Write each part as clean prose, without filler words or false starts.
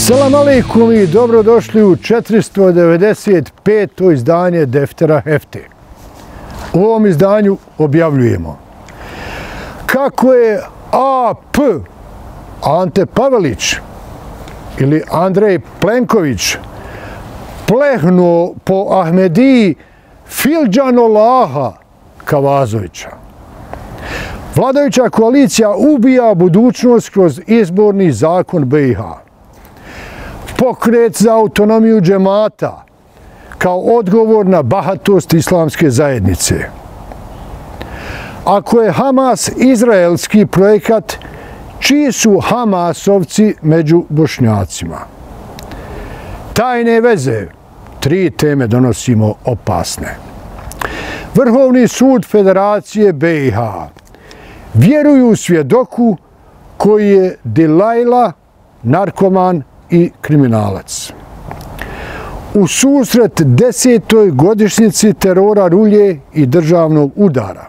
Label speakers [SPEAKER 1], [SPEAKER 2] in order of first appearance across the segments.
[SPEAKER 1] Selam alejkum i dobrodošli u 495. izdanje Deftera Hefte. U ovom izdanju objavljujemo kako je AP Ante Pavelić ili Andrej Plenković plehnuo po Ahmediji Fildžanolaha Kavazovića. Vladajuća koalicija ubija budućnost kroz izborni zakon BiH. Pokret za autonomiju džemata kao odgovor na bahatost islamske zajednice. Ako je Hamas izraelski projekat, čiji su Hamasovci među Bošnjacima? Tajne veze, 3 teme donosimo opasne. Vrhovni sud Federacije BiH. Vjeruju svjedoku koji je Dilajla, narkoman i kriminalac. U susret 10. godišnjici terora Rulje i državnog udara.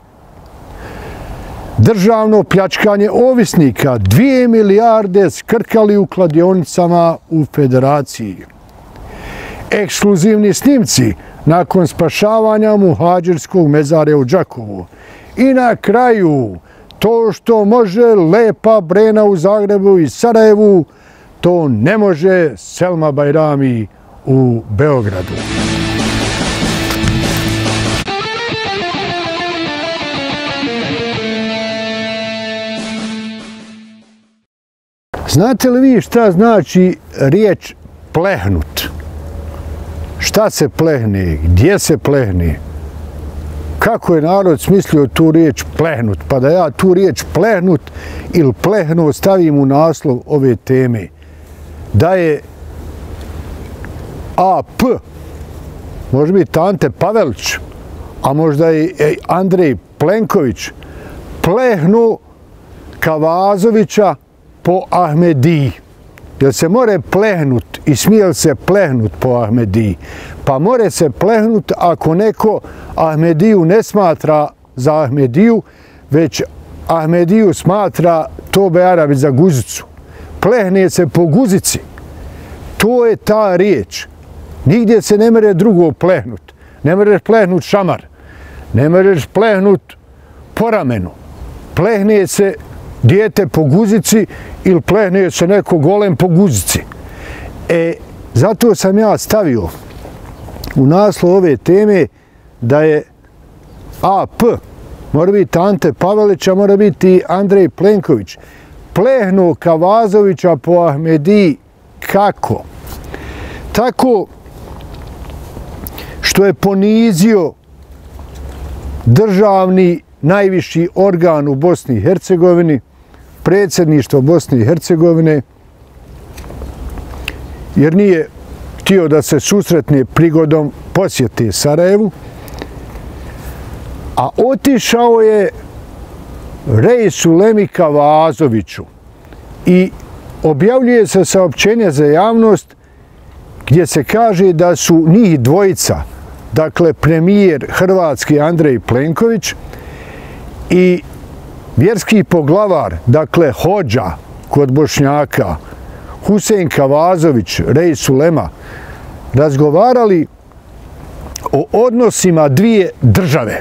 [SPEAKER 1] Državno pljačkanje ovisnika, 2 milijarde skrkali u kladionicama u Federaciji. Ekskluzivni snimci nakon spašavanja muhadžirskog mezarja u Đakovu. I na kraju, to što može Lepa Brena u Zagrebu i Sarajevu, to ne može Selma Bajrami u Beogradu. Znate li vi šta znači riječ plehnut? Šta se plehne? Gdje se plehne? Kako je narod smislio tu riječ plehnut? Pa da ja tu riječ plehnut ili plehnu stavim u naslov ove teme. Da je AP, može biti Ante Pavelić, a možda i Andrej Plenković, plehnu Kavazovića po Ahmediji. Jer se more plehnut i smije se plehnut po Ahmediji. Pa more se plehnut ako neko Ahmediju ne smatra za Ahmediju, već Ahmediju smatra tobe Arabi za guzicu. Plehne se po guzici. To je ta riječ. Nigdje se ne mere drugo plehnut. Ne mereš plehnut šamar. Ne mereš plehnut po ramenu. Plehne se dijete po guzici ili plehne se neko golem po guzici. Zato sam ja stavio u naslov ove teme da je AP, mora biti Ante Pavelić, a mora biti Andrej Plenković, plehnuo Kavazovića po Ahmediji. Kako? Tako što je ponizio državni najviši organ u Bosni i Hercegovini, predsjedništvo Bosne i Hercegovine, jer nije htio da se susretne prigodom posjete Sarajevu, a otišao je Reisulemi Kavazoviću i objavljuje se saopćenje za javnost gdje se kaže da su njih dvojica, dakle premijer Hrvatski Andrej Plenković i vjerski poglavar, dakle hodža kod Bošnjaka, Husein Kavazović, Reisulema, razgovarali o odnosima dvije države.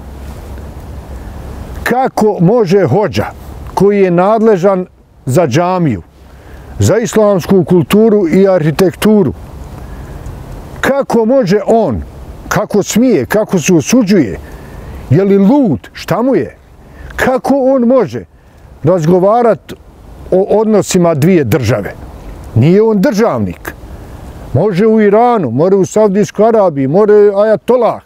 [SPEAKER 1] Kako može hodža koji je nadležan za džamiju, za islamsku kulturu i arhitekturu, kako može on, kako smije, kako se osuđuje, je li lud, šta mu je? Kako on može razgovarati o odnosima dvije države? Nije on državnik. Može u Iranu, može u Saudijskoj Arabiji, može ajatolah.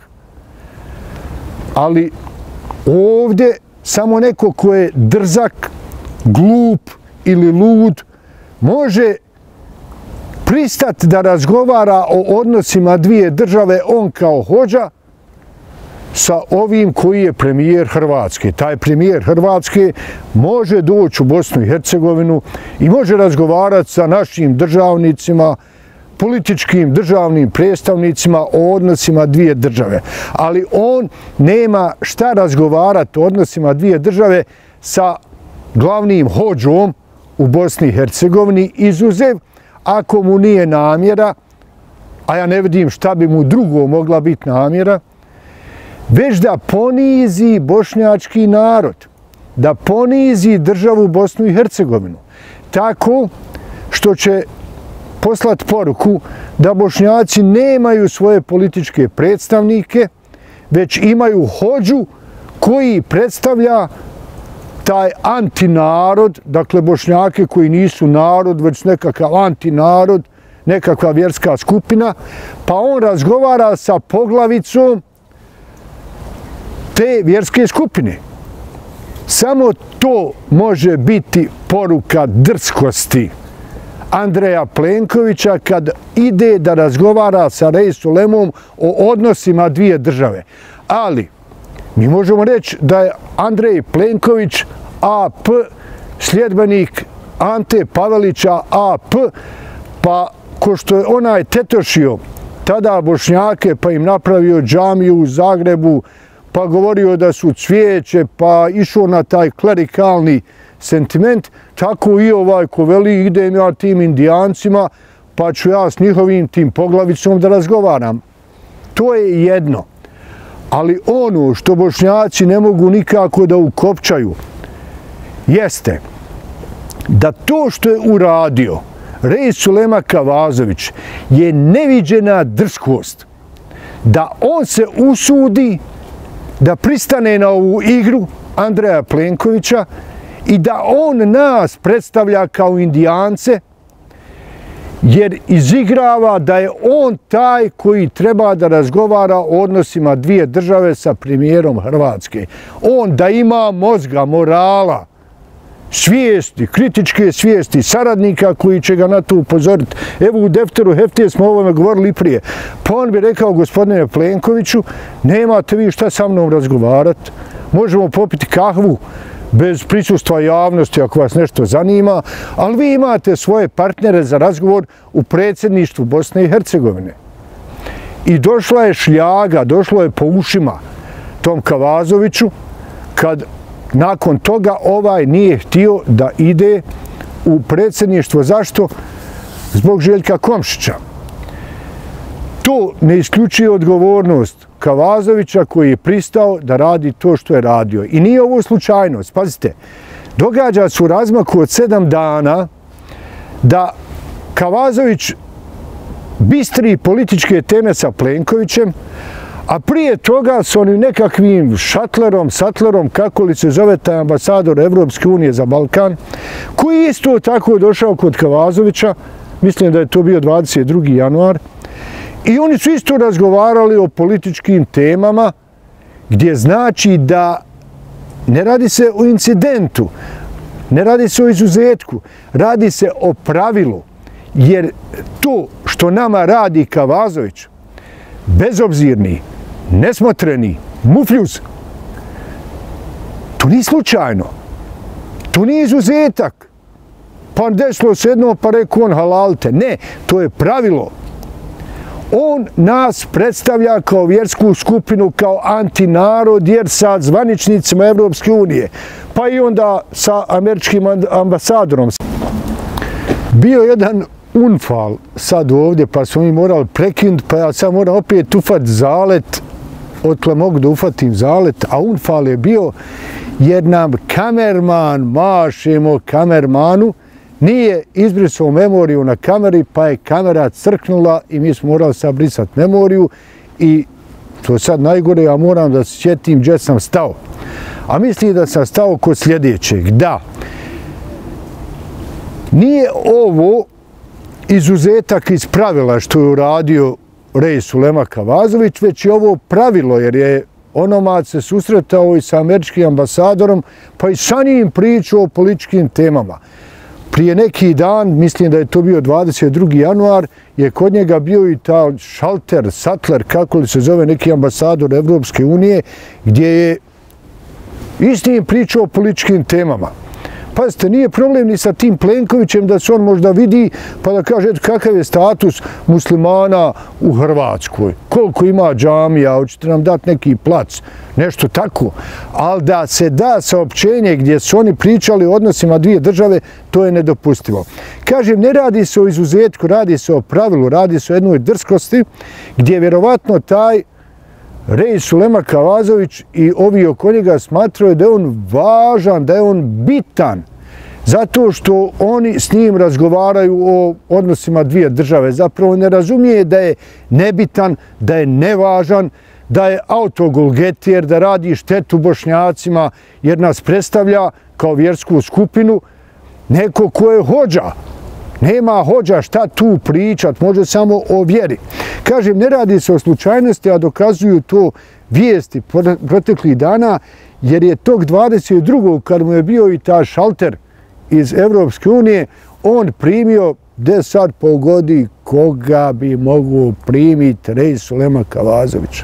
[SPEAKER 1] Ali ovdje samo neko ko je drzak, glup ili lud može pristati da razgovara o odnosima dvije države, on kao hodža, sa ovim koji je premijer Hrvatske. Taj premijer Hrvatske može doći u Bosnu i Hercegovinu i može razgovarati sa našim državnicima, političkim državnim predstavnicima o odnosima dvije države. Ali on nema šta razgovarati o odnosima dvije države sa glavnim hodžom u Bosni i Hercegovini, izuzev ako mu nije namjera, a ja ne vidim šta bi mu drugo mogla biti namjera, već da ponizi bošnjački narod, da ponizi državu Bosnu i Hercegovinu, tako što će poslati poruku da Bošnjaci nemaju svoje političke predstavnike, već imaju hodžu koji predstavlja taj antinarod, dakle Bošnjake koji nisu narod, već nekakav antinarod, nekakva vjerska skupina, pa on razgovara sa poglavicom te vjerske skupine. Samo to može biti poruka drskosti Andreja Plenkovića kad ide da razgovara sa Reisul-Lemom o odnosima dvije države. Ali mi možemo reći da je Andrej Plenković AP, sljedbenik Ante Pavelića AP, pa ko što je onaj tetošio tada Bošnjake pa im napravio džamiju u Zagrebu, pa govorio da su cvijeće, pa išao na taj klerikalni sentiment, tako i ovaj ko veli idem ja tim indijancima, pa ću ja s njihovim tim poglavicom da razgovaram. To je jedno. Ali ono što Bošnjaci ne mogu nikako da ukopčaju jeste da to što je uradio Reisul-Lema Kavazović je neviđena drskost. Da on se usudi da pristane na ovu igru Andreja Plenkovića i da on nas predstavlja kao indijance, jer izigrava da je on taj koji treba da razgovara o odnosima dvije države sa premijerom Hrvatske. On da ima mozga, morala, svijesti, kritičke svijesti, saradnika koji će ga na to upozoriti. Evo u Defteru Heftije smo o ovome govorili prije. Pa on bi rekao, gospodine Plenkoviću, nemate vi šta sa mnom razgovarati, možemo popiti kahvu bez prisustva javnosti ako vas nešto zanima, ali vi imate svoje partnere za razgovor u predsjedništvu Bosne i Hercegovine. I došla je šljaga, došlo je po ušima tom Kavazoviću, kad nakon toga ovaj nije htio da ide u predsjedništvo. Zašto? Zbog Željka Komšića. To ne isključuje odgovornost Kavazovića koji je pristao da radi to što je radio. I nije ovo slučajnost. Pazite, događa se u razmaku od 7 dana da Kavazović bistri političke teme sa Plenkovićem, a prije toga s onim nekakvim Sattlerom, kako li se zove taj ambasador Evropske unije za Balkan, koji je isto tako došao kod Kavazovića, mislim da je to bio 22. januar, i oni su isto razgovarali o političkim temama, gdje znači da ne radi se o incidentu, ne radi se o izuzetku, radi se o pravilu, jer to što nama radi Kavazović, bezobzirni, nesmotreni, mufljuz, to nije slučajno, to nije izuzetak, pa desilo se jedno pa rekao on halalite, ne, to je pravilo. On nas predstavlja kao vjersku skupinu, kao antinarod, jer sa zvaničnicima Evropske unije, pa i onda sa američkim ambasadorom. Bio jedan unfal sad ovdje, pa smo mi morali prekinuti, pa ja sad moram opet ufati zalet, otkle mogu da ufatim zalet, a unfal je bio jer nam kamerman, mašemo kamermanu, nije izbrisao memoriju na kameri, pa je kamera crknula i mi smo morali sad brisati memoriju i to je sad najgore, ja moram da se sjetim gdje sam stao. A mislim da sam stao kod sljedećeg, da nije ovo izuzetak iz pravila što je uradio Reisul-Lema Kavazović, već je ovo pravilo, jer je onomad se susretao i sa američkim ambasadorom, pa i sa njim pričao o političkim temama. Prije neki dan, mislim da je to bio 22. januar, je kod njega bio i ta Sattler, kako li se zove, neki ambasador Evropske unije, gdje je istim pričao o političkim temama. pazite, nije problem ni sa tim Plenkovićem da se on možda vidi pa da kaže kakav je status muslimana u Hrvatskoj, koliko ima džamija, hoćete nam dati neki plac, nešto tako. Ali da se da saopćenje gdje su oni pričali o odnosima dvije države, to je nedopustivo. Kažem, ne radi se o izuzetku, radi se o pravilu, radi se o jednoj drskosti gdje vjerovatno taj Rej Sulema Kavazović i ovi oko njega smatraju da je on važan, da je on bitan, zato što oni s njim razgovaraju o odnosima dvije države. Zapravo ne razumije da je nebitan, da je nevažan, da je autogolgetijer, da radi štetu Bošnjacima jer nas predstavlja kao vjersku skupinu neko ko je hođa. Nema hođa šta tu pričat, može samo o vjeri. Kažem, ne radi se o slučajnosti, a dokazuju to vijesti proteklih dana, jer je tog 22. kad mu je bio i ta šalter iz Evropske unije, on primio, gdje sad pogodi koga bi mogao primiti Rej Sulema Kavazovića.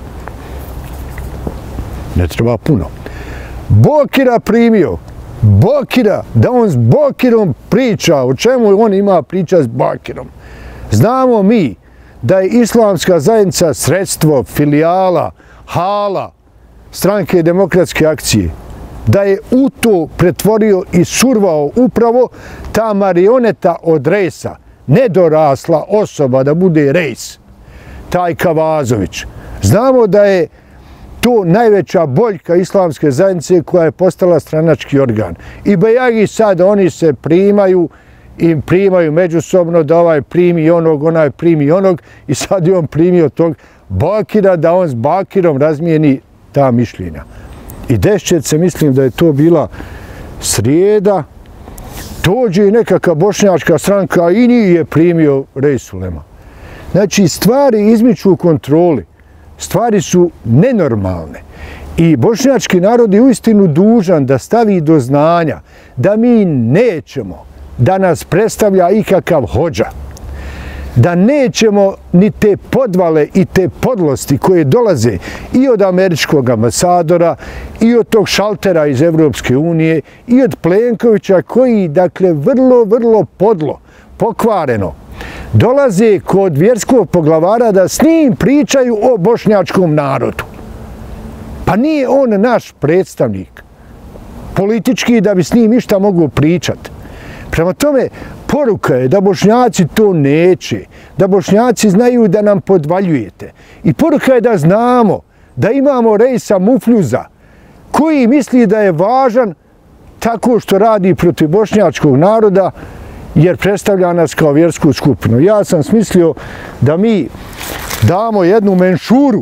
[SPEAKER 1] Ne treba puno. Bokira primio. Bokira, da on s Bokirom priča, o čemu on ima priča s Bokirom. Znamo mi da je islamska zajednica sredstvo, filijala, hala, stranke demokratske akcije, da je u to pretvorio i survao upravo ta marioneta od Rejsa, nedorasla osoba da bude Rejs, taj Kavazović. Znamo da je to najveća boljka islamske zajednice koja je postala stranački organ. I bejagi sad, oni se primaju i primaju međusobno da ovaj primi onog, onaj primi onog i sad je on primio tog Bakira da on s Bakirom razmijeni ta mišljenja. I dešćet se, mislim da je to bila srijeda, dođe i nekakva bošnjačka stranka i nije primio Rej Sulema. Znači, stvari izmiču kontroli. Stvari su nenormalne i bošnjački narod je uistinu dužan da stavi do znanja da mi nećemo da nas predstavlja ikakav hođa, da nećemo ni te podvale i te podlosti koje dolaze i od američkog ambasadora i od tog šaltera iz Evropske unije i od Plenkovića koji, dakle, vrlo podlo, pokvareno, dolaze kod vjerskog poglavara da s njim pričaju o bošnjačkom narodu. Pa nije on naš predstavnik politički da bi s njim išta mogu pričati. Prema tome, poruka je da Bošnjaci to neće, da Bošnjaci znaju da nam podvaljujete. I poruka je da znamo da imamo Rejsa Mufljuza koji misli da je važan tako što radi protiv bošnjačkog naroda jer predstavlja nas kao vjersku skupinu. Ja sam smislio da mi damo jednu menšuru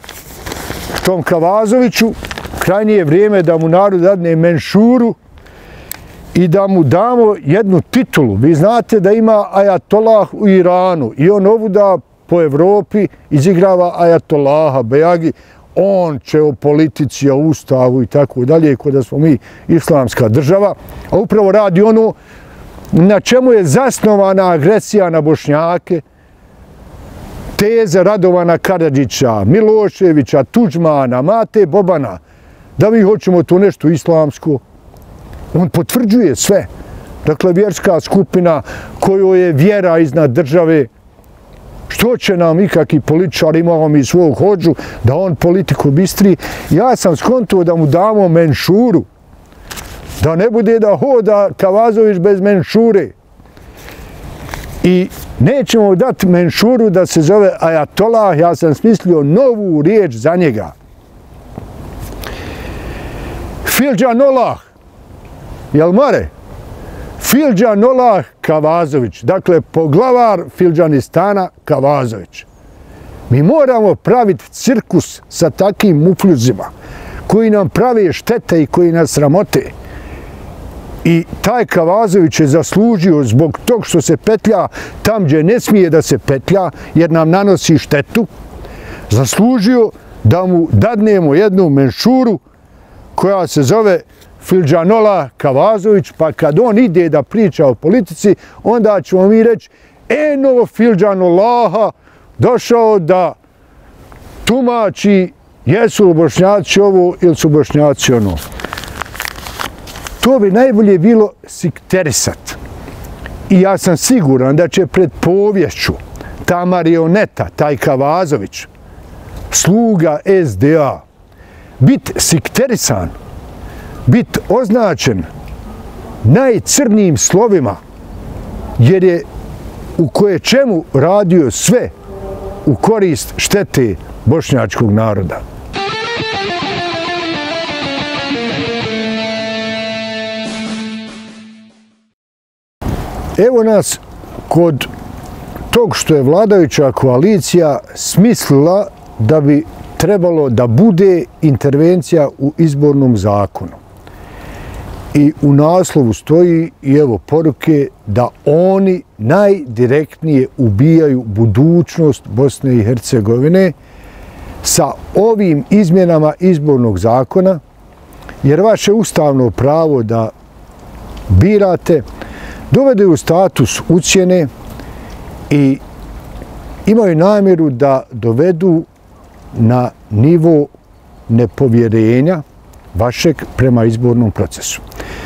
[SPEAKER 1] tom Kavazoviću, krajnje je vrijeme da mu narod dadne menšuru i da mu damo jednu titulu. Vi znate da ima ajatolah u Iranu i on ovuda po Evropi izigrava ajatolaha, bejagi, on će o politici, o ustavu i tako dalje, kod da smo mi islamska država, a upravo radi ono na čemu je zasnovana agresija na Bošnjake, teze Radovana Karadžića, Miloševića, Tuđmana, Mate Bobana, da mi hoćemo to nešto islamsko. On potvrđuje sve. Dakle, vjerska skupina kojoj je vjera iznad države, što će nam ikakvi političari, imamo mi svog hođu, da on politiku bistri. Ja sam skontuo da mu damo menšuru, da ne bude da hoda Kavazović bez menšure. I nećemo dati menšuru da se zove ajatolah, ja sam smislio novu riječ za njega. Filđanolah, jel mare? Filđanolah Kavazović, dakle poglavar Filđanistana Kavazović. Mi moramo praviti cirkus sa takim mufljuzima koji nam prave štete i koji nas sramote. I taj Kavazović je zaslužio zbog tog što se petlja tam gdje ne smije da se petlja jer nam nanosi štetu, zaslužio da mu dadnemo jednu menšuru koja se zove Filđanolah Kavazović, pa kad on ide da priča o politici, onda ćemo mi reći eno Filđanolaha došao da tumači jesu li Bošnjaci ovo ili su Bošnjaci ono. to bi najbolje bilo sikterisat. I ja sam siguran da će pred povješću ta marioneta, taj Kavazović, sluga SDA, bit sikterisan, bit označen najcrnijim slovima, jer je u koje čemu radio sve u korist štete bošnjačkog naroda. Evo nas kod tog što je vladajuća koalicija smislila da bi trebalo da bude intervencija u izbornom zakonu. I u naslovu stoji i evo poruke da oni najdirektnije ubijaju budućnost Bosne i Hercegovine sa ovim izmjenama izbornog zakona, jer vaše ustavno pravo da birate dovede u status ucjene i imaju namjeru da dovedu na nivo nepovjerenja vašeg prema izbornom procesu.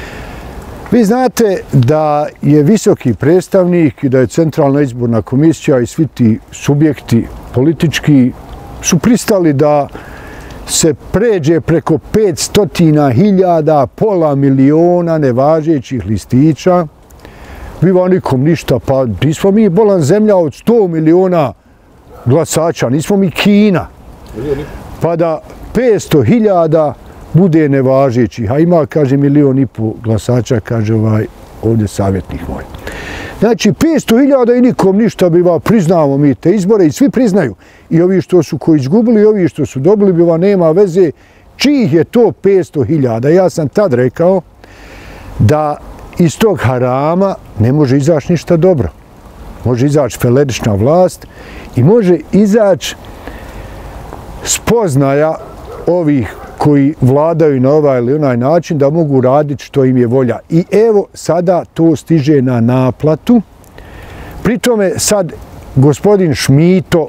[SPEAKER 1] Vi znate da je visoki predstavnik i da je Centralna izborna komisija i svi ti subjekti politički su pristali da se pređe preko 500.000, pola miliona nevažećih listića. Biva nikom ništa, pa nismo mi bolan zemlja od 100 miliona glasača, nismo mi Kina. Pa da 500.000 bude nevažećih, a ima, kaže, 1,5 miliona glasača, kaže ovdje savjetnik moj. Znači, 500.000 i nikom ništa biva, priznamo mi te izbore i svi priznaju. I ovi što su koji izgubili i ovi što su dobili biva, nema veze čijih je to 500.000. Ja sam tad rekao da iz tog harama ne može izaći ništa dobro. Može izaći felerična vlast i može izaći spoznaja ovih koji vladaju na ovaj ili onaj način da mogu raditi što im je volja. I evo sada to stiže na naplatu. Pri tome sad gospodin Šmito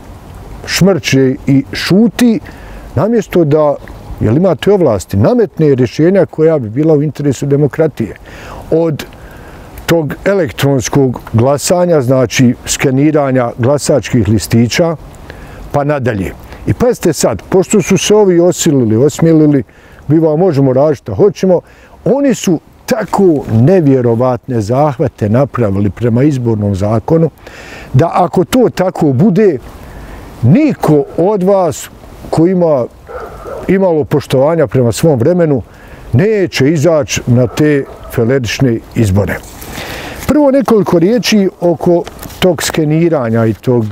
[SPEAKER 1] šmrče i šuti namjesto da, jel imate ovlasti, nametne rješenja koja bi bila u interesu demokratije. Od tog elektronskog glasanja, znači skeniranja glasačkih listića, pa nadalje. I pazite sad, pošto su se ovi osilili, osmjelili, biva možemo raditi što hoćemo, oni su tako nevjerovatne zahvate napravili prema izbornom zakonu, da ako to tako bude, niko od vas koji ima imalo poštovanja prema svom vremenu, neće izaći na te felerične izbore. Prvo nekoliko riječi oko tog skeniranja i tog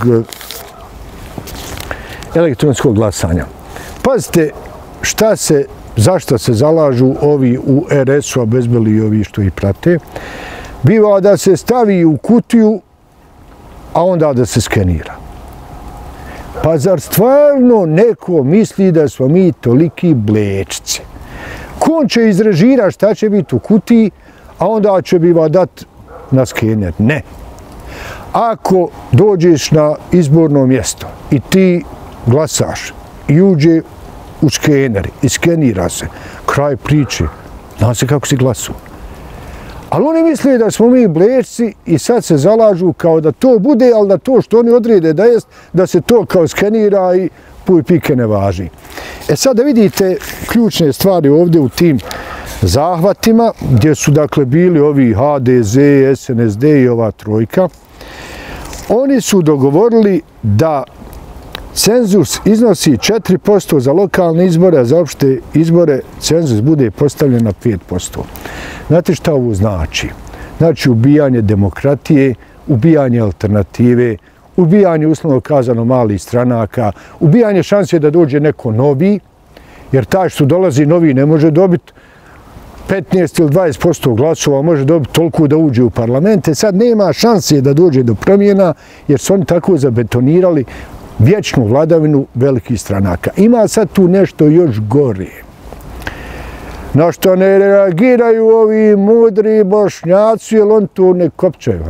[SPEAKER 1] elektronskog glasanja. Pazite zašto se zalažu ovi u RS-u, a bezbeli i ovi što ih prate. Biva da se stavi u kutiju, a onda da se skenira. Pa zar stvarno neko misli da smo mi toliki blečci? Ko će izrežirati šta će biti u kutiji, a onda će biva dat na skener? Ne. Ako dođeš na izborno mjesto i ti glasaš i uđe u skener i skenira se, kraj priče, zna se kako si glasao. Ali oni misle da smo mi blečci i sad se zalažu kao da to bude, ali da to što oni odrede da jest, da se to kao skenira i puj pike ne važi. E sad da vidite ključne stvari ovdje u tim zahvatima, gdje su dakle bili ovi HDZ, SNSD i ova trojka. Oni su dogovorili da cenzus iznosi 4% za lokalne izbore, a za opšte izbore cenzus bude postavljen na 5%. Znate šta ovo znači? Znači ubijanje demokratije, ubijanje alternative, ubijanje uslovno kazano malih stranaka, ubijanje šanse da dođe neko novi, jer taj što dolazi novi ne može dobiti 15 ili 20% glasova, može dobiti toliko da uđe u parlamente. Sad nema šanse da dođe do promjena, jer su oni tako zabetonirali vječnu vladavinu velikih stranaka. Ima sad tu nešto još gore. Na što ne reagiraju ovi mudri Bošnjaci, jer on tu ne kopčaju.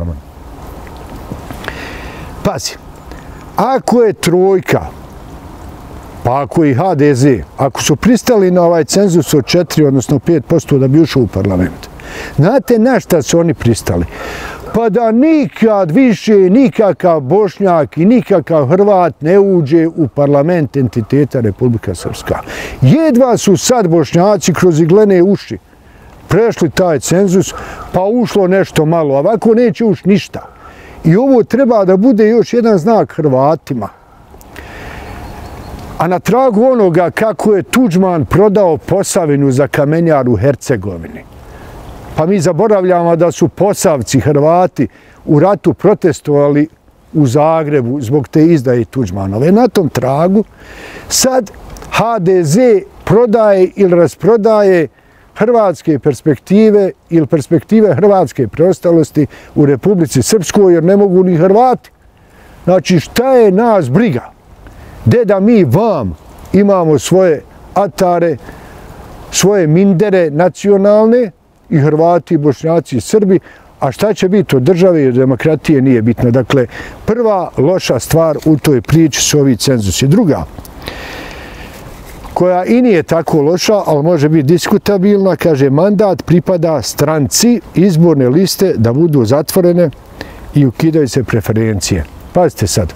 [SPEAKER 1] Pazi, ako je trojka Pa ako i HDZ, ako su pristali na ovaj cenzus od 4, odnosno 5% da bi ušao u parlament, znate na šta su oni pristali? Pa da nikad više nikakav Bošnjak i nikakav Hrvat ne uđe u parlament entiteta Republika Srpska. Jedva su sad Bošnjaci kroz iglene uši prešli taj cenzus, pa ušlo nešto malo, a ovako neće ući ništa. I ovo treba da bude još jedan znak Hrvatima. A na tragu onoga kako je Tuđman prodao Posavinu za kamenjar u Hercegovini. Pa mi zaboravljamo da su Posavci, Hrvati, u ratu protestovali u Zagrebu zbog te izdaje Tuđmanove. Na tom tragu sad HDZ prodaje ili rasprodaje hrvatske perspektive ili perspektive hrvatske preostalosti u Republici Srpskoj, jer ne mogu ni Hrvati. Znači, šta je nas briga? Gde da mi vam imamo svoje atare, svoje mindere nacionalne, i Hrvati, i Bošnjaci, i Srbi, a šta će biti od države i demokratije nije bitno. Dakle, prva loša stvar u toj priči su ovi cenzusi. Druga, koja i nije tako loša, ali može biti diskutabilna, kaže, mandat pripada stranci, izborne liste da budu zatvorene i ukidaju se preferencije. Pazite sad.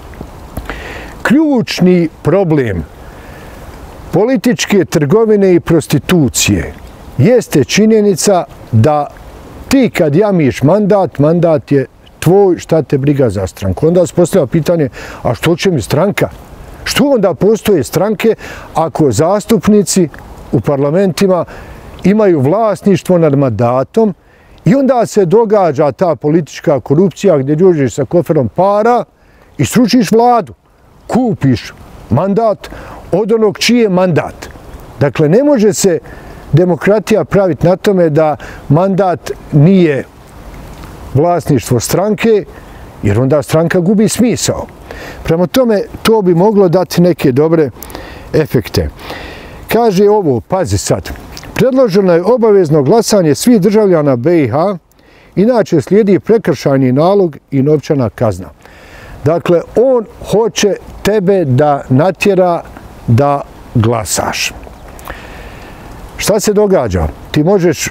[SPEAKER 1] Ključni problem političke trgovine i prostitucije jeste činjenica da ti kad jamiš mandat, mandat je tvoj, šta te briga za stranku. Onda se postavlja pitanje, a što će mi stranka? Što onda postoje stranke ako zastupnici u parlamentima imaju vlasništvo nad mandatom i onda se događa ta politička korupcija gdje dođeš sa koferom para i sručiš vladu, kupiš mandat od onog čiji je mandat. Dakle, ne može se demokratija praviti na tome da mandat nije vlasništvo stranke, jer onda stranka gubi smisao. Prema tome, to bi moglo dati neke dobre efekte. Kaže ovo, pazi sad, predloženo je obavezno glasanje svih državljana BiH, inače slijedi prekršajni nalog i novčana kazna. Dakle, on hoće tebe da natjera da glasaš. Šta se događa? Ti možeš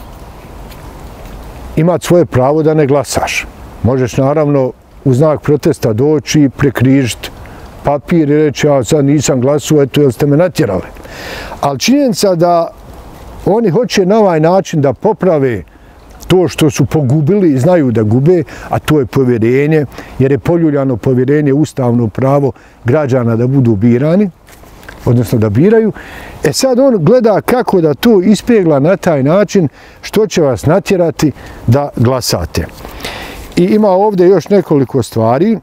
[SPEAKER 1] imati svoje pravo da ne glasaš. Možeš naravno u znak protesta doći, prekrižiti papir i reći ja sad nisam glasao, eto jel ste me natjerali. Ali činjenica da oni hoće na ovaj način da poprave to što su pogubili i znaju da gube, a to je povjerenje, jer je poljuljano povjerenje ustavno pravo građana da budu birani, odnosno da biraju. E sad on gleda kako da to ispegla na taj način što će vas natjerati da glasate. I ima ovdje još nekoliko stvari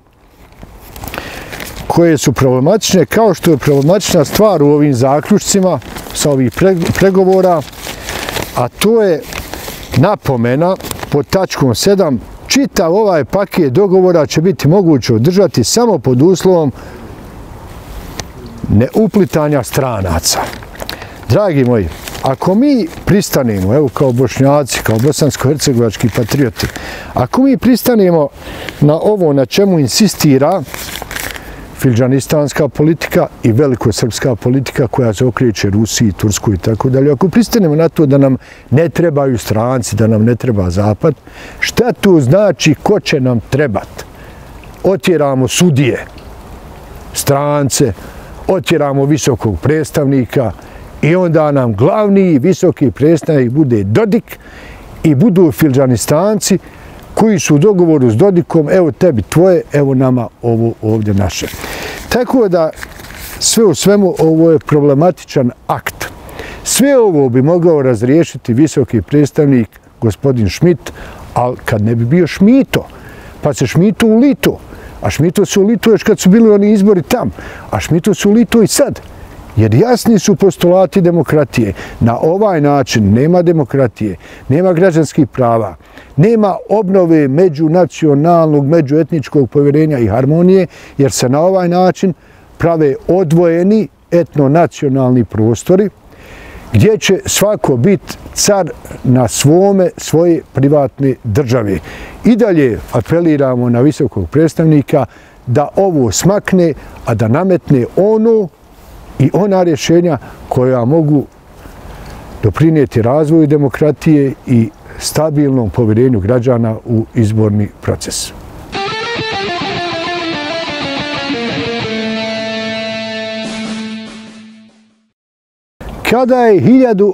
[SPEAKER 1] koje su problematične, kao što je problematična stvar u ovim zaključcima sa ovih pregovora, a to je napomena pod tačkom 7. Čitav ovaj paket dogovora će biti moguće održati samo pod uslovom neuplitanja stranaca. Dragi moji, ako mi pristanemo, evo kao Bošnjaci, kao bosansko-hercegovački patrioti, ako mi pristanemo na ovo na čemu insistira fildžanistanska politika i velikosrpska politika koja se okreće Rusiji, Turskoj i tako dalje, ako pristanemo na to da nam ne trebaju stranci, da nam ne treba zapad, šta to znači ko će nam trebati? Otjeramo sudije, strance, otjeramo visokog predstavnika i onda nam glavni visoki predstavnik bude Dodik i budu fildžanistanci koji su u dogovoru s Dodikom, evo tebi tvoje, evo nama ovo ovdje naše. Tako da sve u svemu ovo je problematičan akt. Sve ovo bi mogao razriješiti visoki predstavnik gospodin Schmidt, ali kad ne bi bio Šmito, pa se Šmito ulito. A Šmito se ulito još kad su bili oni izbori tam, a Šmito se ulito i sad. Jer jasni su postulati demokratije. Na ovaj način nema demokratije, nema građanskih prava, nema obnove međunacionalnog, međuetničkog povjerenja i harmonije, jer se na ovaj način prave odvojeni etnonacionalni prostori, gdje će svako biti car na svoje privatne države. I dalje apeliramo na visokog predstavnika da ovo smakne, a da nametne ono i ona rješenja koja mogu doprinijeti razvoju demokratije i stabilnom povjerenju građana u izborni proces. Kada je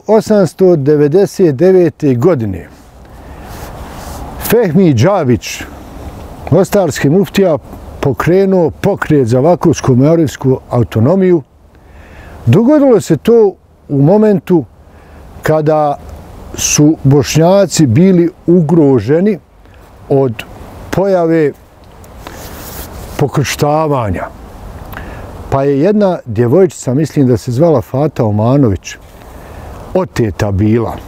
[SPEAKER 1] 1899. godine Fehmi Đavić, mostarski muftija, pokrenuo pokret za vakufsku mearifsku autonomiju, dogodilo se to u momentu kada su Bošnjaci bili ugroženi od pojave pokrštavanja. Pa je jedna djevojčica, mislim da se zvala Fata Omanović, oteta bila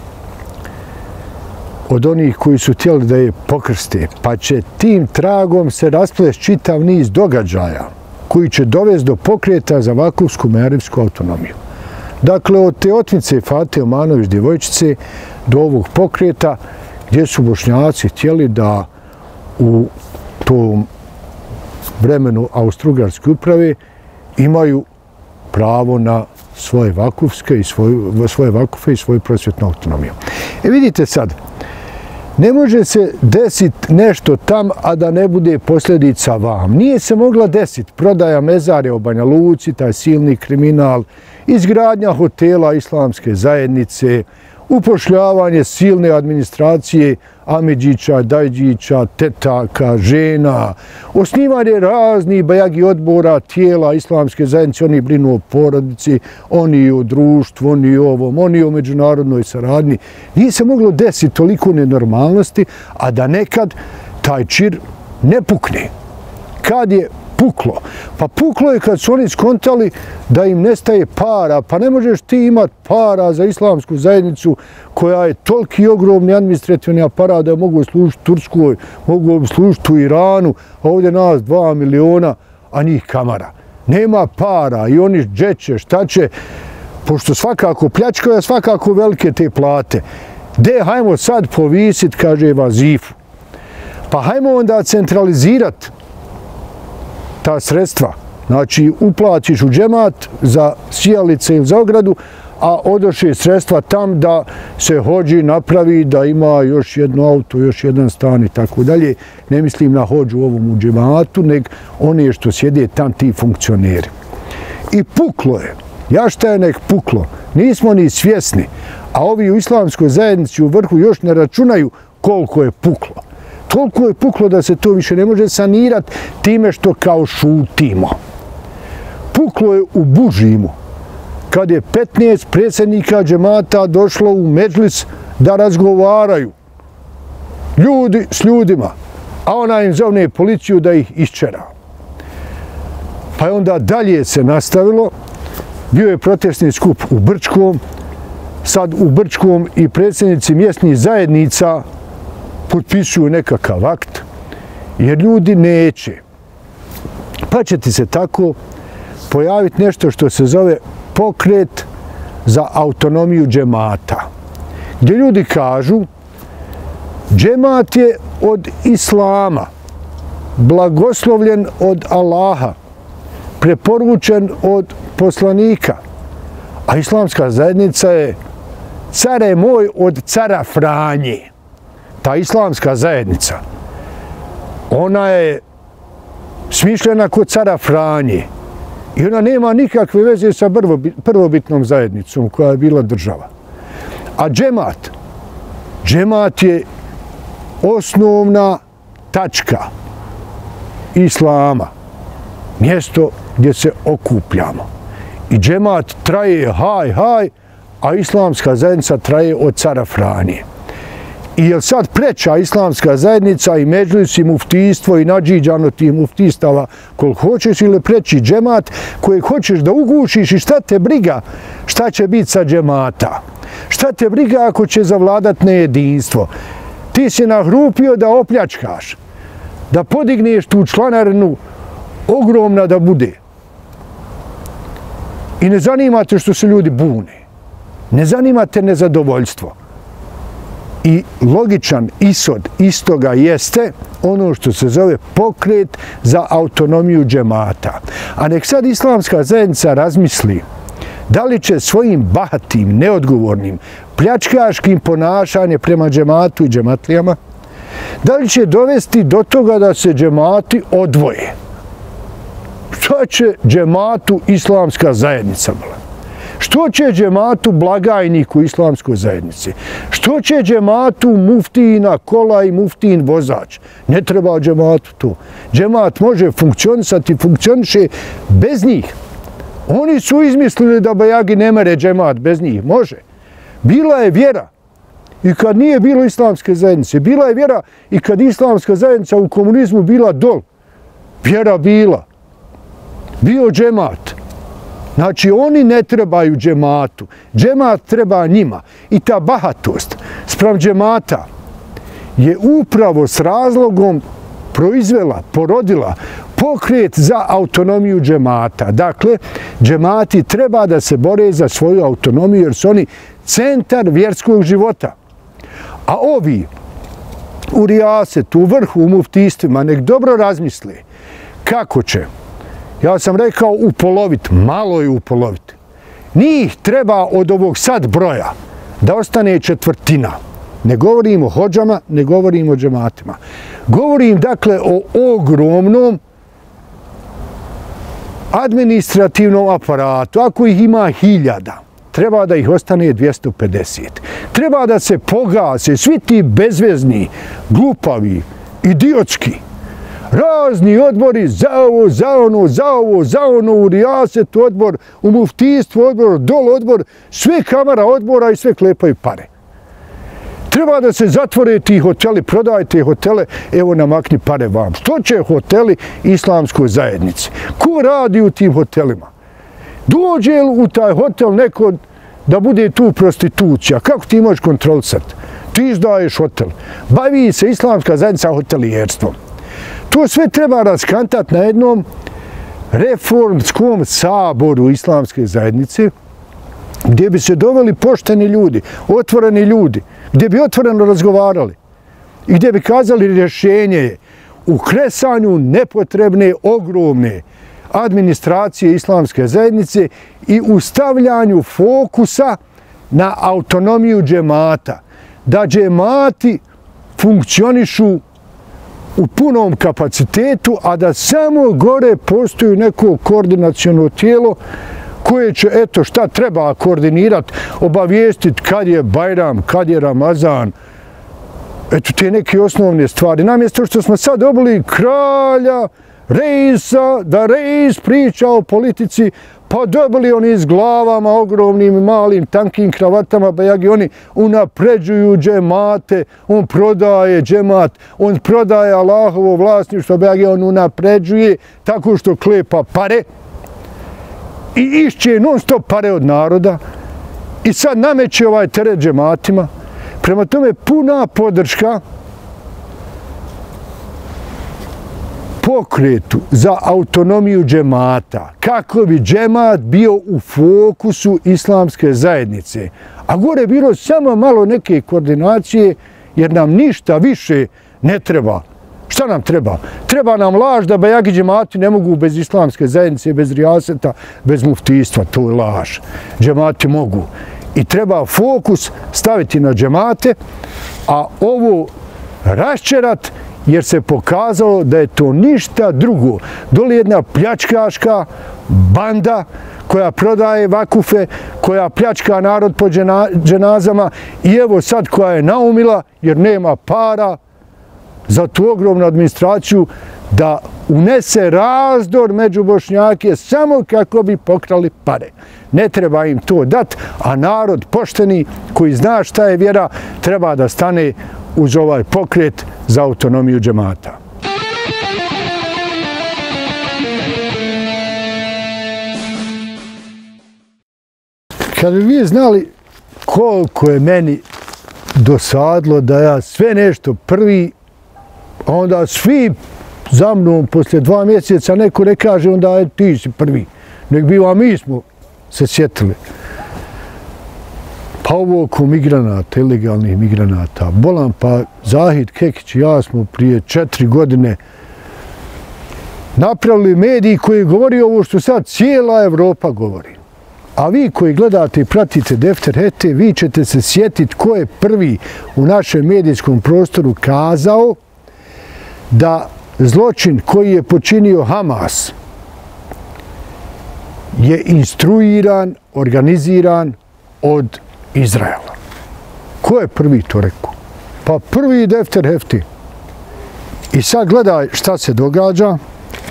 [SPEAKER 1] od onih koji su htjeli da je pokrste, pa će tim tragom se rasplesti čitav niz događaja koji će dovesti do pokreta za vakufsku mearifsku autonomiju. Dakle, od te otmice Fate Omanović djevojčice do ovog pokreta gdje su Bošnjaci htjeli da u tom vremenu Austro-Ugarske uprave imaju pravo na svoje vakufske i svoje vakufe i svoju prosvjetnu autonomiju. Vidite sad, ne može se desiti nešto tam, a da ne bude posljedica vam. Nije se mogla desiti prodaja mezare u Banja Luci, taj silni kriminal, izgradnja hotela islamske zajednice, upošljavanje silne administracije Amidžića, Dajđića, tetaka, žena, osnivanje raznih bajagi odbora, tijela islamske zajednice, oni brinu o porodici, oni o društvu, oni o ovom, oni o međunarodnoj saradnji. Nije se moglo desiti toliko nenormalnosti, a da nekad taj čir ne pukne. Kad je puklo? Pa puklo je kad su oni skontali da im nestaje para. Pa ne možeš ti imati para za islamsku zajednicu koja je toliki ogromni administrativni aparat da mogu služiti Turskoj, mogu služiti u Iranu, a ovdje nas 2 miliona, a njih kamara. Nema para i oni džeće, šta će, pošto svakako pljačkaju, a svakako velike te plate. De, hajmo sad povisit, kaže, vazifu. Pa hajmo onda centralizirati ta sredstva. Znači, uplatiš u džemat za sijalice ili za ogradu, a odoše sredstva tam da se hođi napravi, da ima još jedno auto, još jedan stan i tako dalje. Ne mislim na hođu ovom u džematu, nego one što sjede tam ti funkcioneri. I puklo je. Ja šta je nek puklo? Nismo ni svjesni. A ovi u islamskoj zajednici u vrhu još ne računaju koliko je puklo. Toliko je puklo da se to više ne može sanirati time što kao šutimo. Puklo je u Bužimu, kad je 15 predsjednika džemata došlo u medžlis da razgovaraju. Ljudi s ljudima, a ona im zovne policiju da ih iščera. Pa je onda dalje se nastavilo, bio je protestni skup u Brčkom, sad u Brčkom i predsjednici mjesnih zajednica potpisuju nekakav akt, jer ljudi neće. Pa će ti se tako pojaviti nešto što se zove pokret za autonomiju džemata. Gdje ljudi kažu, džemat je od Islama, blagoslovljen od Allaha, preporučen od poslanika, a islamska zajednica je, care moj, od cara Franje. Ta islamska zajednica, ona je smišljena kod cara Franje i ona nema nikakve veze sa prvobitnom zajednicom koja je bila država. A džemat je osnovna tačka islama, mjesto gdje se okupljamo. I džemat traje haj, a islamska zajednica traje od cara Franje. I je sad preča islamska zajednica i medžlis i muftijstvo i nadžiđano tih muftistava koliko hoćeš ili preći džemat koji hoćeš da ugušiš i šta te briga šta će biti sa džemata? Šta te briga ako će zavladat nejedinstvo? Ti si nahrupio da opljačkaš, da podigneš tu članarinu ogromna da bude. I ne zanima te što se ljudi bune. Ne zanima te nezadovoljstvo. I logičan ishod istoga jeste ono što se zove pokret za autonomiju džemata. A nek sad islamska zajednica razmisli Da li će svojim bahatim, neodgovornim, pljačkaškim ponašanjem prema džematu i džematlijama, da li će dovesti do toga da se džemati odvoje? Što će džematu islamska zajednica? Što će džematu blagajnik u islamskoj zajednici? Što će džematu muftijina kola i muftijin vozač? Ne treba džematu to. Džemat može funkcionisati, funkcioniše bez njih. Oni su izmislili da bajagi ne mere džemat bez njih. Može. Bila je vjera i kad nije bilo islamske zajednice. Bila je vjera i kad islamska zajednica u komunizmu bila dol. Vjera bila. Bio džemat. Znači, oni ne trebaju džematu. Džemat treba njima. I ta bahatost spram džemata je upravo s razlogom proizvela, porodila pokret za autonomiju džemata. Dakle, džemati treba da se bore za svoju autonomiju jer su oni centar vjerskog života. A ovi u rijasetu, u vrhu, u muftijstvima, nek dobro razmisle kako će. Ja sam rekao upoloviti, malo je upoloviti. Njih treba od ovog sad broja da ostane četvrtina. Ne govorim o hodžama, ne govorim o džematima. Govorim dakle o ogromnom administrativnom aparatu. Ako ih ima 1000, treba da ih ostane 250. Treba da se pogase svi ti bezvezni, glupavi, idiotski, razni odbori za ovo, za ono, u rijasetu odbor, u muftijstvu odbor, dol odbor, sve kamara odbora i sve klepaju pare. Treba da se zatvore ti hoteli, prodajte hotele, evo namakni pare vam. Što će hoteli islamskoj zajednici? Ko radi u tim hotelima? Dođe u taj hotel neko da bude tu prostitucija? Kako ti možeš kontrolisati? Ti izdaješ hotel. Bavi se islamska zajednica hotelijerstvom. To sve treba raskantati na jednom reformskom saboru islamske zajednice, gdje bi se doveli pošteni ljudi, otvoreni ljudi, gdje bi otvoreno razgovarali i gdje bi kazali rješenje je u kresanju nepotrebne, ogromne administracije islamske zajednice i u stavljanju fokusa na autonomiju džemata. Da džemati funkcionišu u punom kapacitetu, a da samo gore postoji neko koordinaciono tijelo koje će, eto šta treba koordinirati, obavijestiti kad je Bajram, kad je Ramazan, eto te neke osnovne stvari. Namjesto što smo sad dobili kralja, reisa, da reis priča o politici, pa dobili oni s glavama ogromnim, malim, tankim kravatama, bajagi, oni unapređuju džemate, on prodaje džemat, on prodaje Allahovo vlasništvo, bajagi, on unapređuje tako što klepa pare i išće non stop pare od naroda i sad nameće ovaj teret džematima. Prema tome puna podrška pokretu za autonomiju džemata, kako bi džemat bio u fokusu islamske zajednice. A gore bilo samo malo neke koordinacije, jer nam ništa više ne treba. Šta nam treba? Treba nam laž da bajagi džemati ne mogu bez islamske zajednice, bez rijaseta, bez muftijstva. To je laž. Džemati mogu. I treba fokus staviti na džemate, a ovo raščerat jer se pokazalo da je to ništa drugo. Doli jedna pljačkaška banda koja prodaje vakufe, koja pljačka narod po dženazama i evo sad koja je naumila jer nema para za tu ogromnu administraciju da unese razdor među Bošnjake samo kako bi pokrali pare. Ne treba im to dati, a narod pošteni koji zna šta je vjera treba da stane uz ovaj pokret za autonomiju džemata. Kad bi vi znali koliko je meni dosadlo da ja sve nešto prvi, a onda svi za mnom poslije 2 mjeseca neko ne kaže onda ti si prvi. Nek biva mi smo se sjetili. Pa ovo oko migranata, ilegalnih migranata. Bolan pa Zahid Kekić i ja smo prije 4 godine napravili mediji koji govori ovo što sad cijela Evropa govori. A vi koji gledate i pratite Defter Hefte, vi ćete se sjetiti ko je prvi u našem medijskom prostoru kazao da zločin koji je počinio Hamas je instruiran, organiziran od Izraela. Ko je prvi to rekao? Pa prvi Defter Hefte. I sad gledaj šta se događa.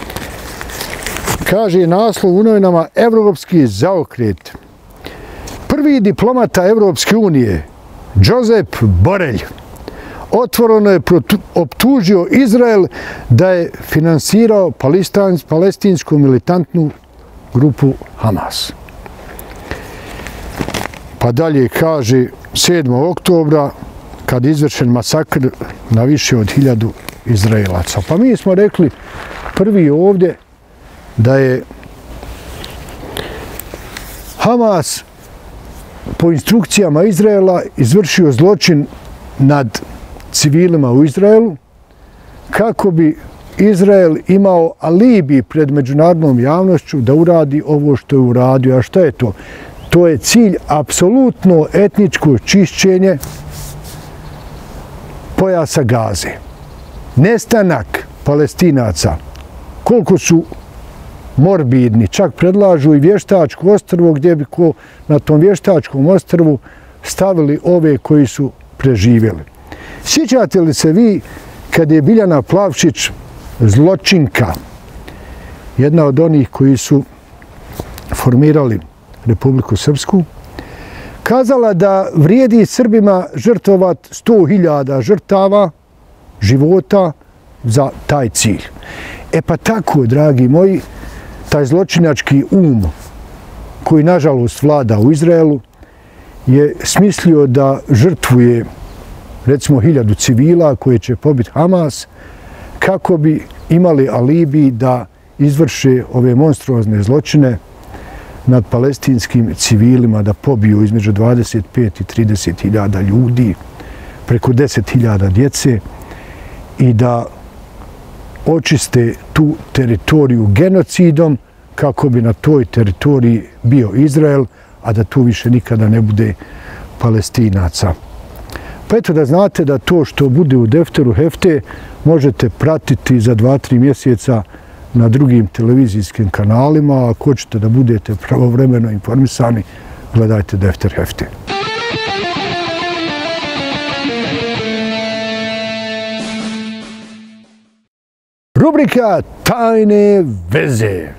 [SPEAKER 1] Kaže naslov u novinama Evropski zaokret. Prvi diplomata Evropske unije, Josep Borrell, otvoreno je optužio Izrael da je finansirao palestinsku militantnu grupu Hamas. Pa dalje kaže 7. oktobra kad je izvršen masakr na više od 1000 Izraelaca. Pa mi smo rekli prvi ovdje da je Hamas po instrukcijama Izraela izvršio zločin nad civilima u Izraelu kako bi Izrael imao alibi pred međunarodnom javnošću da uradi ovo što je uradio. A šta je to? To je cilj apsolutno etničko čišćenje pojasa Gaze. Nestanak Palestinaca. Koliko su morbidni. Čak predlažu i vještačko ostrvo gdje bi na tom vještačkom ostrvu stavili ove koji su preživjeli. Sjećate li se vi kad je Biljana Plavšić, zločinka, jedna od onih koji su formirali Republiku Srpsku, kazala da vrijedi Srbima žrtvovat 100.000 žrtava života za taj cilj. E pa tako, dragi moji, taj zločinački koji nažalost vlada u Izraelu je smislio da žrtvuje recimo 1000 civila koje će pobiti Hamas kako bi imali alibi da izvrše ove monstruozne zločine nad palestinskim civilima, da pobiju između 25 i 30.000 ljudi, preko 10.000 djece i da očiste tu teritoriju genocidom kako bi na toj teritoriji bio Izrael, a da tu više nikada ne bude Palestinaca. Pa eto da znate da to što bude u Defteru Hefte možete pratiti za 2-3 mjeseca na drugim televizijskim kanalima, a ako hoćete da budete pravovremeno informisani, gledajte Defter Hefte. Rubrika Tajne veze.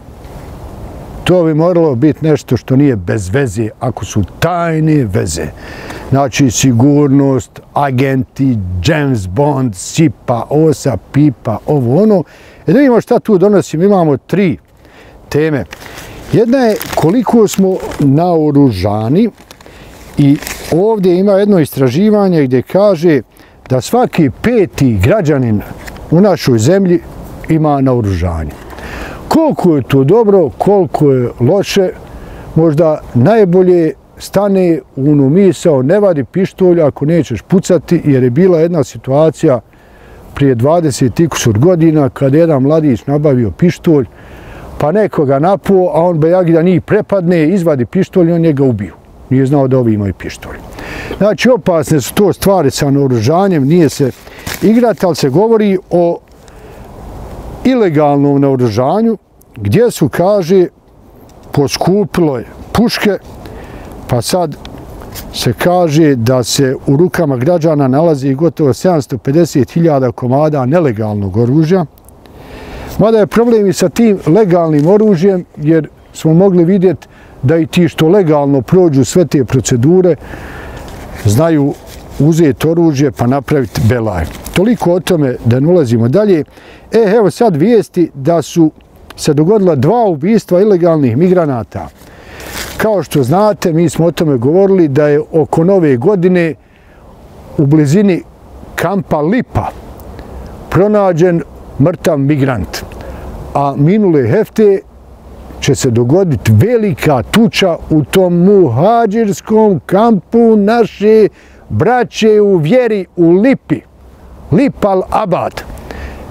[SPEAKER 1] To bi moralo biti nešto što nije bez veze, ako su tajne veze. Znači sigurnost, agenti, James Bond, sipa, osa, pipa, ovo ono. Da vidimo šta tu donosim. Imamo 3 teme. Jedna je koliko smo naoružani i ovdje ima jedno istraživanje gdje kaže da svaki 5. građanin u našoj zemlji ima naoružanje. Koliko je to dobro, koliko je loše, možda najbolje stane u onu misao, ne vadi pištolj ako nećeš pucati, jer je bila jedna situacija prije 20 i kusur godina kada je jedan mladić nabavio pištolj, pa nekoga napuo, a on bejagi da njih prepadne, izvadi pištolj i on njega ubiju. Nije znao da ovi imaju pištolj. Znači, opasne su to stvari sa naoružanjem, nije se igrati, ali se govori o ilegalnom naoružanju, gdje su, kaže, poskupilo puške, pa sad se kaže da se u rukama građana nalazi gotovo 750.000 komada nelegalnog oružja. Mada je problem i sa tim legalnim oružjem, jer smo mogli vidjeti da i ti što legalno prođu sve te procedure znaju uzeti oružje pa napraviti belaj. Toliko o tome da ne ulazimo dalje. Evo sad vijesti da su se dogodila 2 ubistva ilegalnih migranata. Kao što znate, mi smo o tome govorili da je oko Nove godine u blizini kampa Lipa pronađen mrtav migrant. A minule hefte će se dogoditi velika tuča u tom muhađirskom kampu naše braće u vjeri u Lipi. Lip al Abad.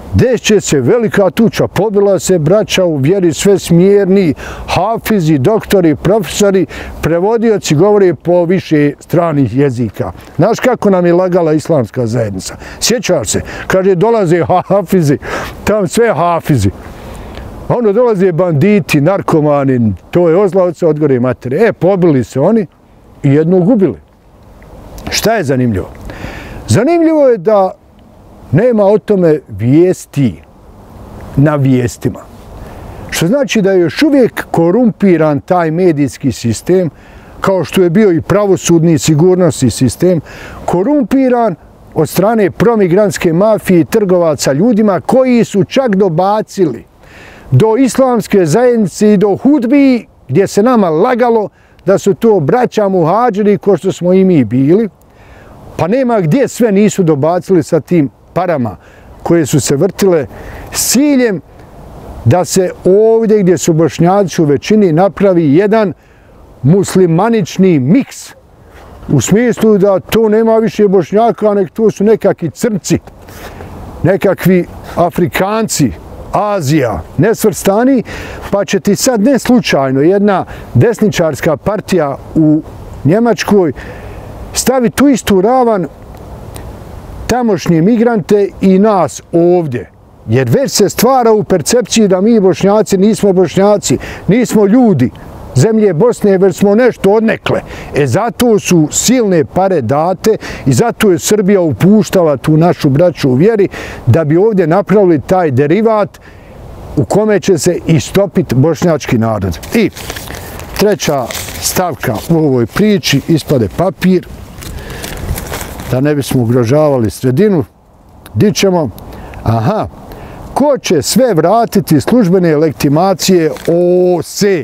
[SPEAKER 1] Deće se velika tuča, pobila se braća u vjeri, sve smjerni, hafizi, doktori, profesori, prevodioci govore po više stranih jezika. Znaš kako nam je lagala islamska zajednica? Sjećaš se? Kaže, dolaze hafizi, tam sve hafizi. Ono dolaze banditi, narkomani, to je ozlavca, odgore matere. Pobili se oni i jednog ubili. Šta je zanimljivo? Zanimljivo je da nema o tome vijesti na vijestima. Što znači da je još uvijek korumpiran taj medijski sistem, kao što je bio i pravosudni i sigurnosni sistem, korumpiran od strane promigrantske mafije i trgovaca ljudima koji su čak dobacili do islamske zajednice i do hudbi gdje se nama lagalo da su to braća muhadžiri ko što smo i mi bili, pa nema gdje sve nisu dobacili sa tim parama koje su se vrtile s ciljem da se ovdje gdje su Bošnjaci u većini napravi jedan muslimanični miks. U smislu da to nema više Bošnjaka, nek to su nekakvi crnci, nekakvi Afrikanci, Azija, nesvrstani, pa će ti sad ne slučajno jedna desničarska partija u Njemačkoj staviti tu istu ravan tamošnje migrante i nas ovdje. Jer već se stvara u percepciji da mi Bošnjaci nismo Bošnjaci, nismo ljudi zemlje Bosne, već smo nešto odnekle. Zato su silne pare date i zato je Srbija upuštala tu našu braću u vjeri da bi ovdje napravili taj derivat u kome će se istopiti bošnjački narod. I treća stavka u ovoj priči, ispade papir, da ne bismo ugrožavali sredinu, di ćemo? Aha, ko će sve vratiti službene legitimacije OSE,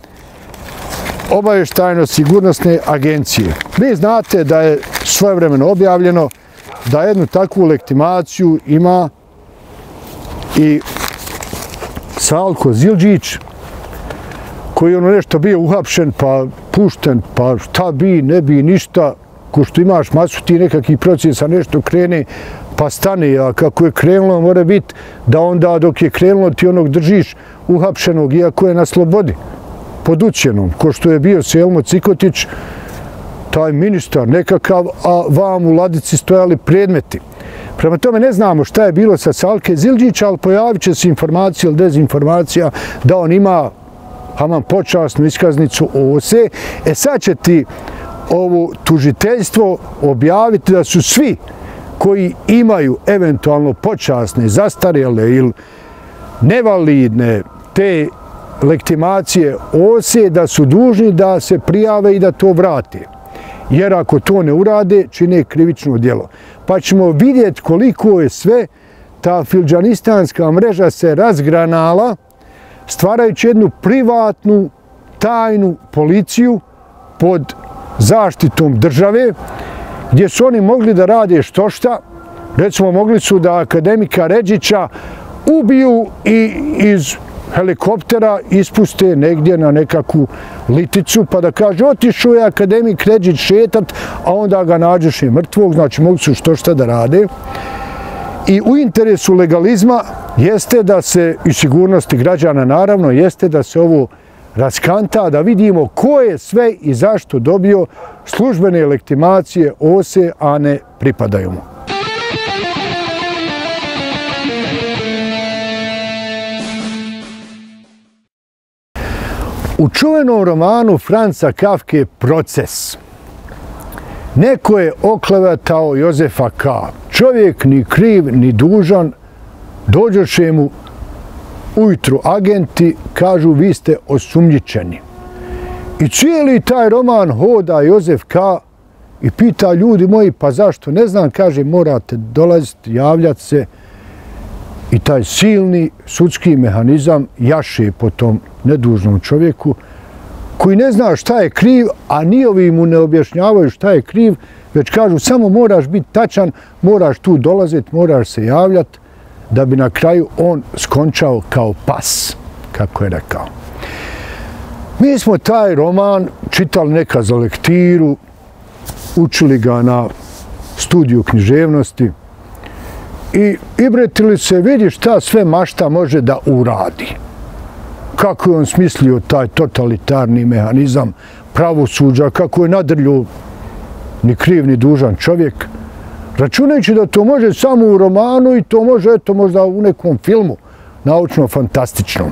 [SPEAKER 1] obavještajno-sigurnosne agencije? Vi znate da je svojevremeno objavljeno da jednu takvu legitimaciju ima i Salko Zildžić, koji je ono nešto bio uhapšen, pa pušten, pa šta bi, ne bi, ništa, ko što imaš masu ti nekakvih procesa, nešto krene, pa stane, a kako je krenulo, mora biti da onda dok je krenulo ti onog držiš uhapšenog, iako je na slobodi, pod ucjenom, ko što je bio Selmo Cikotić, taj ministar nekakav, a vam u ladici stojali predmeti. Prema tome ne znamo šta je bilo sa Salke Zildžića, ali pojavit će se informacija ili dezinformacija da on ima počasnu iskaznicu OSE. Sad će ti ovo tužiteljstvo objaviti da su svi koji imaju eventualno počasne, zastarjele ili nevalidne te legitimacije OSE, da su dužni da se prijave i da to vrate. Jer ako to ne urade, čine krivično djelo. Pa ćemo vidjeti koliko je sve ta fildžanistanska mreža se razgranala, stvarajući jednu privatnu, tajnu policiju pod zaštitom države, gdje su oni mogli da rade što šta. Recimo, mogli su da akademika Redžića ubiju i iz helikoptera ispuste negdje na nekakvu liticu, pa da kaže, otišao je akademik Redžić šetat, a onda ga nađeš i mrtvog, znači mogli su što šta da rade. I u interesu legalizma jeste da se, i sigurnosti građana naravno, jeste da se ovo raskanta, da vidimo ko je sve i zašto dobio službene legitimacije OSE, a ne pripadaju mu. U čuvenom romanu Franca Kafke Proces neko je oklevetao Jozefa K. Čovjek ni kriv ni dužan, dođoše mu ujutru agenti, kažu vi ste osumnjičeni. I cijeli taj roman hoda Jozef K. i pita, ljudi moji, pa zašto? Ne znam, kaže, morate dolaziti, javljati se. I taj silni sudski mehanizam jaše po tom nedužnom čovjeku koji ne zna šta je kriv, a ni ovi mu ne objašnjavaju šta je kriv, već kažu samo moraš biti tačan, moraš tu dolaziti, moraš se javljati, da bi na kraju on skončao kao pas, kako je rekao. Mi smo taj roman čitali neka za lektiru, učili ga na studiju književnosti i ibretili se, vidi šta sve mašta može da uradi. Kako je on smislio taj totalitarni mehanizam pravosuđa, kako je nadrljao ni kriv ni dužan čovjek, računajući da to može samo u romanu i to može, eto, možda u nekom filmu, naučno-fantastičnom.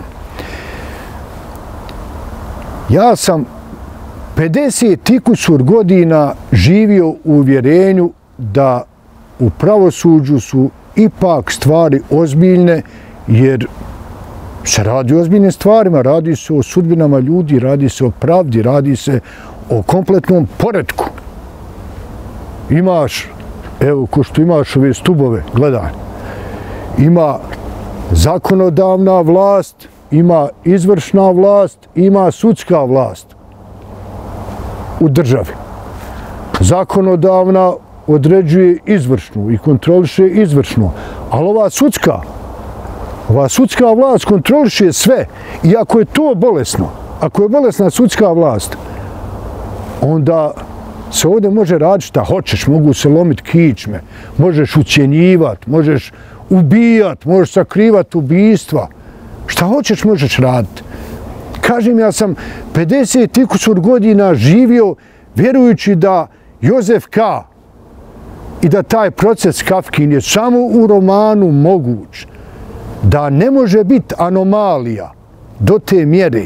[SPEAKER 1] Ja sam 50 i kusur godina živio u uvjerenju da u pravosuđu su ipak stvari ozbiljne, jer se radi o ozbiljnim stvarima, radi se o sudbinama ljudi, radi se o pravdi, radi se o kompletnom poretku. Imaš, evo, ko što imaš ove stubove, gledaj, ima zakonodavna vlast, ima izvršna vlast, ima sudska vlast u državi. Zakonodavna određuje izvršnu i kontroliše izvršnu, ali ova sudska vlast kontroliše sve. I ako je to bolesno, ako je bolesna sudska vlast, onda se ovdje može raditi šta hoćeš, mogu se lomiti kičme, možeš ucjenjivati, možeš ubijati, možeš sakrivati ubijstva. Šta hoćeš možeš raditi. Kažem, ja sam 50 i kusur godina živio vjerujući da Jozef K. i da taj proces Kafkin je samo u romanu moguć, da ne može biti anomalija do te mjere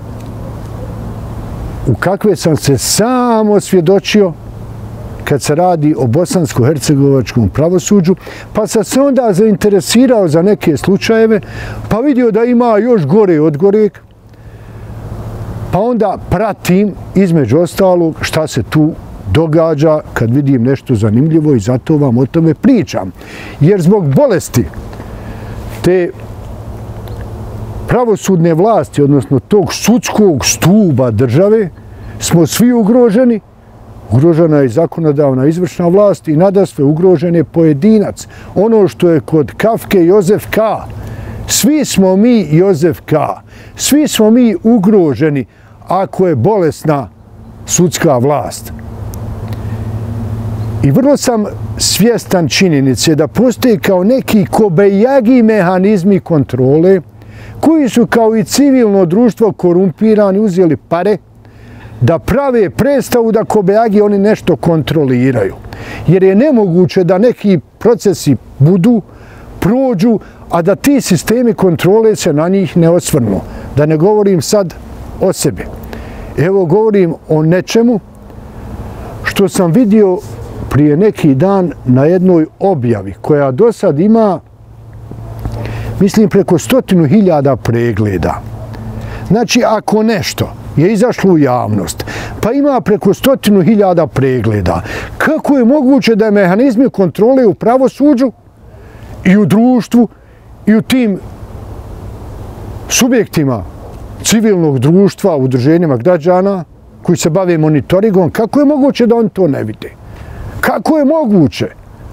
[SPEAKER 1] u kakve sam se sam osvjedočio kad se radi o bosansko-hercegovačkom pravosuđu, pa sam se onda zainteresirao za neke slučajeve, pa vidio da ima još gore od goreg, pa onda pratim između ostalog šta se tu događa kad vidim nešto zanimljivo i zato vam o tome pričam. Jer zbog bolesti te pravosudne vlasti, odnosno tog sudskog stuba države, smo svi ugroženi. Ugrožena je zakonodavna izvršna vlast i nadasve ugrožen je pojedinac. Ono što je kod Kafke Jozef K. Svi smo mi Jozef K. Svi smo mi ugroženi ako je bolesna sudska vlast. I vrlo sam svjestan činjenice da postoji kao neki kobajagi mehanizmi kontrole koji su kao i civilno društvo korumpirani, uzeli pare da prave predstavu da kobajagi oni nešto kontroliraju. Jer je nemoguće da neki procesi prođu, a da ti sistemi kontrole se na njih ne osvrnu. Da ne govorim sad o sebi. Evo govorim o nečemu što sam vidio prije neki dan na jednoj objavi koja do sad ima, mislim, preko 100.000 pregleda. Znači, ako nešto je izašlo u javnost, pa ima preko 100.000 pregleda, kako je moguće da mehanizmi kontrole u pravosuđu i u društvu i u tim subjektima civilnog društva, udruženjima građana koji se bave monitoringom, kako je moguće da oni to ne vide? Kako je moguće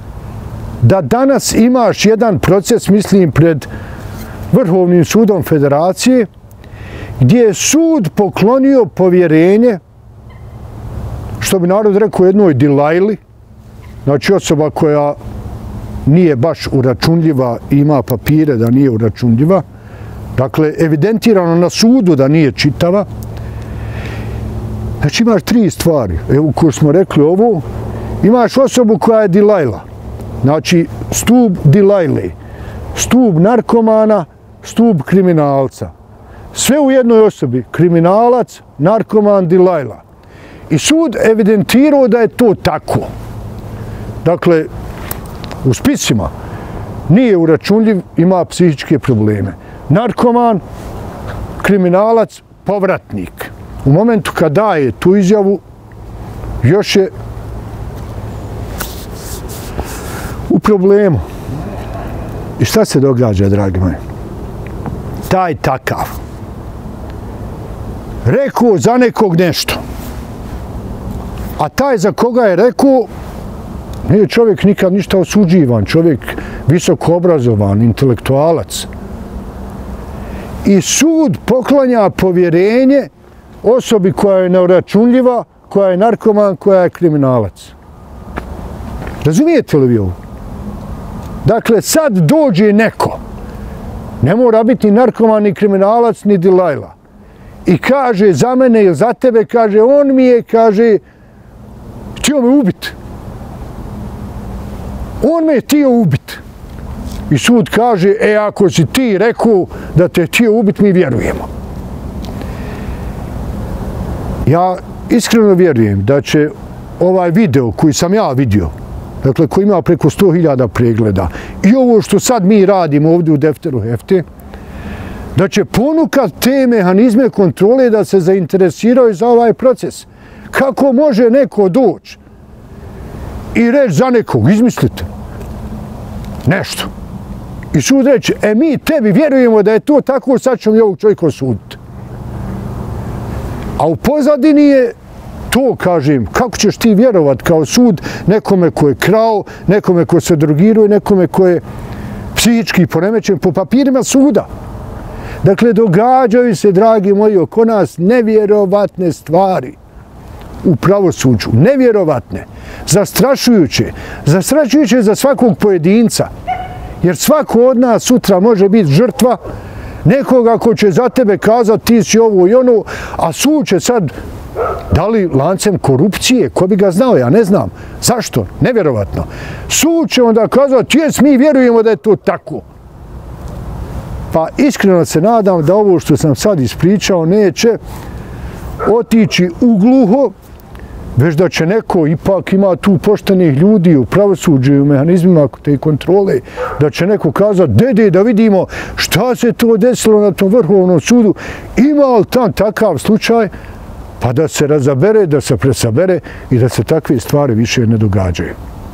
[SPEAKER 1] da danas imaš jedan proces, mislim, pred Vrhovnim sudom Federacije, gdje je sud poklonio povjerenje, što bi narod rekao, jednoj Dilajli, znači osoba koja nije baš uračunljiva i ima papire da nije uračunljiva, dakle, evidentirano na sudu da nije čitava. Znači, imaš tri stvari. Evo, ko smo rekli ovo, imaš osobu koja je Dilajla, znači stub Dilajle, stub narkomana, stub kriminalca. Sve u jednoj osobi, kriminalac, narkoman, Dilajla. I sud evidentirao da je to tako. Dakle, u spisima nije uračunljiv, ima psihičke probleme. Narkoman, kriminalac, povratnik. U momentu kad daje tu izjavu, još je u problemu. I šta se događa, dragi moji? Taj takav rekao za nekog nešto, a taj za koga je rekao nije čovjek nikad ništa osuđivan, čovjek visoko obrazovan, intelektualac. I sud poklanja povjerenje osobi koja je neuračunljiva, koja je narkoman, koja je kriminalac. Razumijete li vi ovo? Dakle, sad dođe neko, ne mora biti ni narkoman, ni kriminalac, ni dilajla, i kaže za mene ili za tebe, kaže, on mi je, kaže, htio me ubiti. On me je htio ubiti. I sud kaže, ako si ti rekao da te htio ubiti, mi vjerujemo. Ja iskreno vjerujem da će ovaj video koji sam ja vidio, dakle koji ima preko 100.000 pregleda, i ovo što sad mi radimo ovdje u Defteru Hefte, da će ponukat te mehanizme kontrole da se zainteresiraju za ovaj proces. Kako može neko doći i reći za nekog, izmislite nešto. I sud reći, mi tebi vjerujemo da je to tako, sad ćemo i ovog čovjeka osuditi. A u pozadini je to, kažem, kako ćeš ti vjerovat kao sud nekome ko je krao, nekome ko se drogirao i nekome ko je psihički poremećen po papirima suda. Dakle, događaju se, dragi moji, oko nas nevjerovatne stvari u pravosuđu. Nevjerovatne. Zastrašujuće. Zastrašujuće za svakog pojedinca. Jer svako od nas sutra može biti žrtva nekoga ko će za tebe kazati ti si ovo i ono, a sud će sad, da li lancem korupcije, ko bi ga znao, ja ne znam. Zašto? Nevjerovatno. Sud će onda kazati, jes, mi vjerujemo da je to tako. Pa iskreno se nadam da ovo što sam sad ispričao neće otići u gluho, već da će neko, ipak ima tu poštenih ljudi u pravosuđu i u mehanizmima te kontrole, da će neko kazati, dede, da vidimo šta se to desilo na tom Vrhovnom sudu, ima li tam takav slučaj, pa da se razabere, da se presabere i da se takve stvari više ne događaju.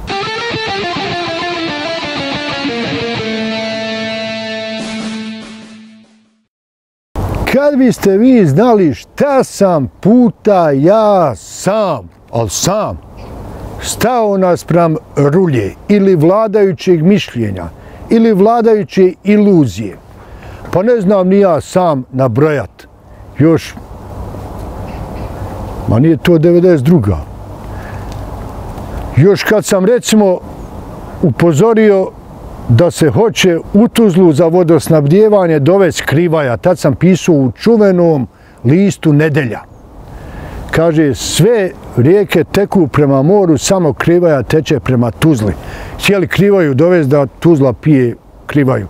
[SPEAKER 1] Kad biste vi znali šta sam puta ja sam, ali sam, stao naspram rulje ili vladajućeg mišljenja ili vladajuće iluzije, pa ne znam ni ja sam nabrojat, još, ma nije to 92. Još kad sam recimo upozorio da se hoće u Tuzlu za vodosnabdijevanje dovesti Krivaja. Tad sam pisao u čuvenom listu Nedelja. Kaže, sve rijeke teku prema moru, samo Krivaja teče prema Tuzli. Htjeli Krivaju dovesti da Tuzla pije Krivaju.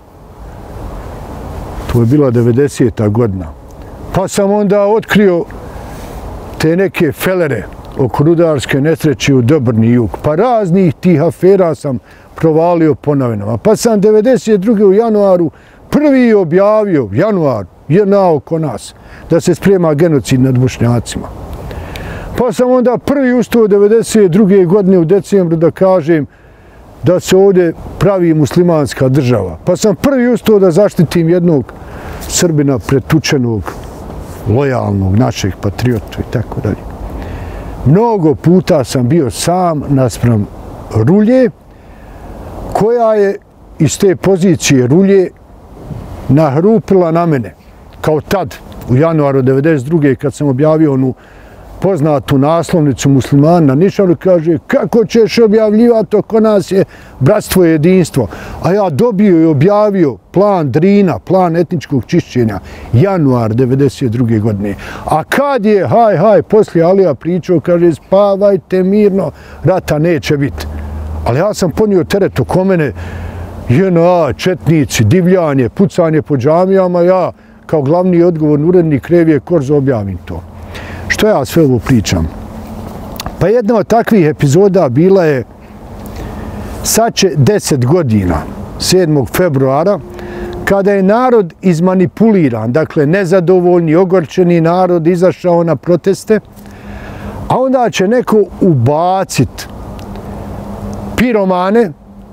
[SPEAKER 1] To je bila 90. godina. Pa sam onda otkrio te neke felere oko rudarske nesreće u Dobrni jug. Pa raznih tih afera sam provalio po novinama. Pa sam 92. u januaru prvi objavio, januar, JNA oko nas, da se sprema genocid nad Bošnjacima. Pa sam onda prvi ustao 92. godine u decembru da kažem da se ovdje pravi muslimanska država. Pa sam prvi ustao da zaštitim jednog Srbina pretučenog, lojalnog, našeg patriotu i tako dalje. Mnogo puta sam bio sam naspram rulje, koja je iz te pozicije rulje nahrupila na mene. Kao tad, u januaru 92. kad sam objavio onu poznatu naslovnicu Muslimana na Nišaru, kaže, kako ćeš objavljivati, oko nas je bratstvo i jedinstvo. A ja dobio i objavio plan Drina, plan etničkog čišćenja, januar 92. godine. A kad je, poslije Alija pričao, kaže, spavajte mirno, rata neće biti. Ali ja sam ponio teret oko mene, JNA, četnici, divljanje, pucanje po džamijama, ja kao glavni odgovorni urednik Revije Korzo objavim to. Što ja sve ovo pričam? Pa jedna od takvih epizoda bila je sad će 10 godina, 7. februara, kada je narod izmanipuliran, dakle nezadovoljni, ogorčeni narod izašao na proteste, a onda će neko ubaciti piromane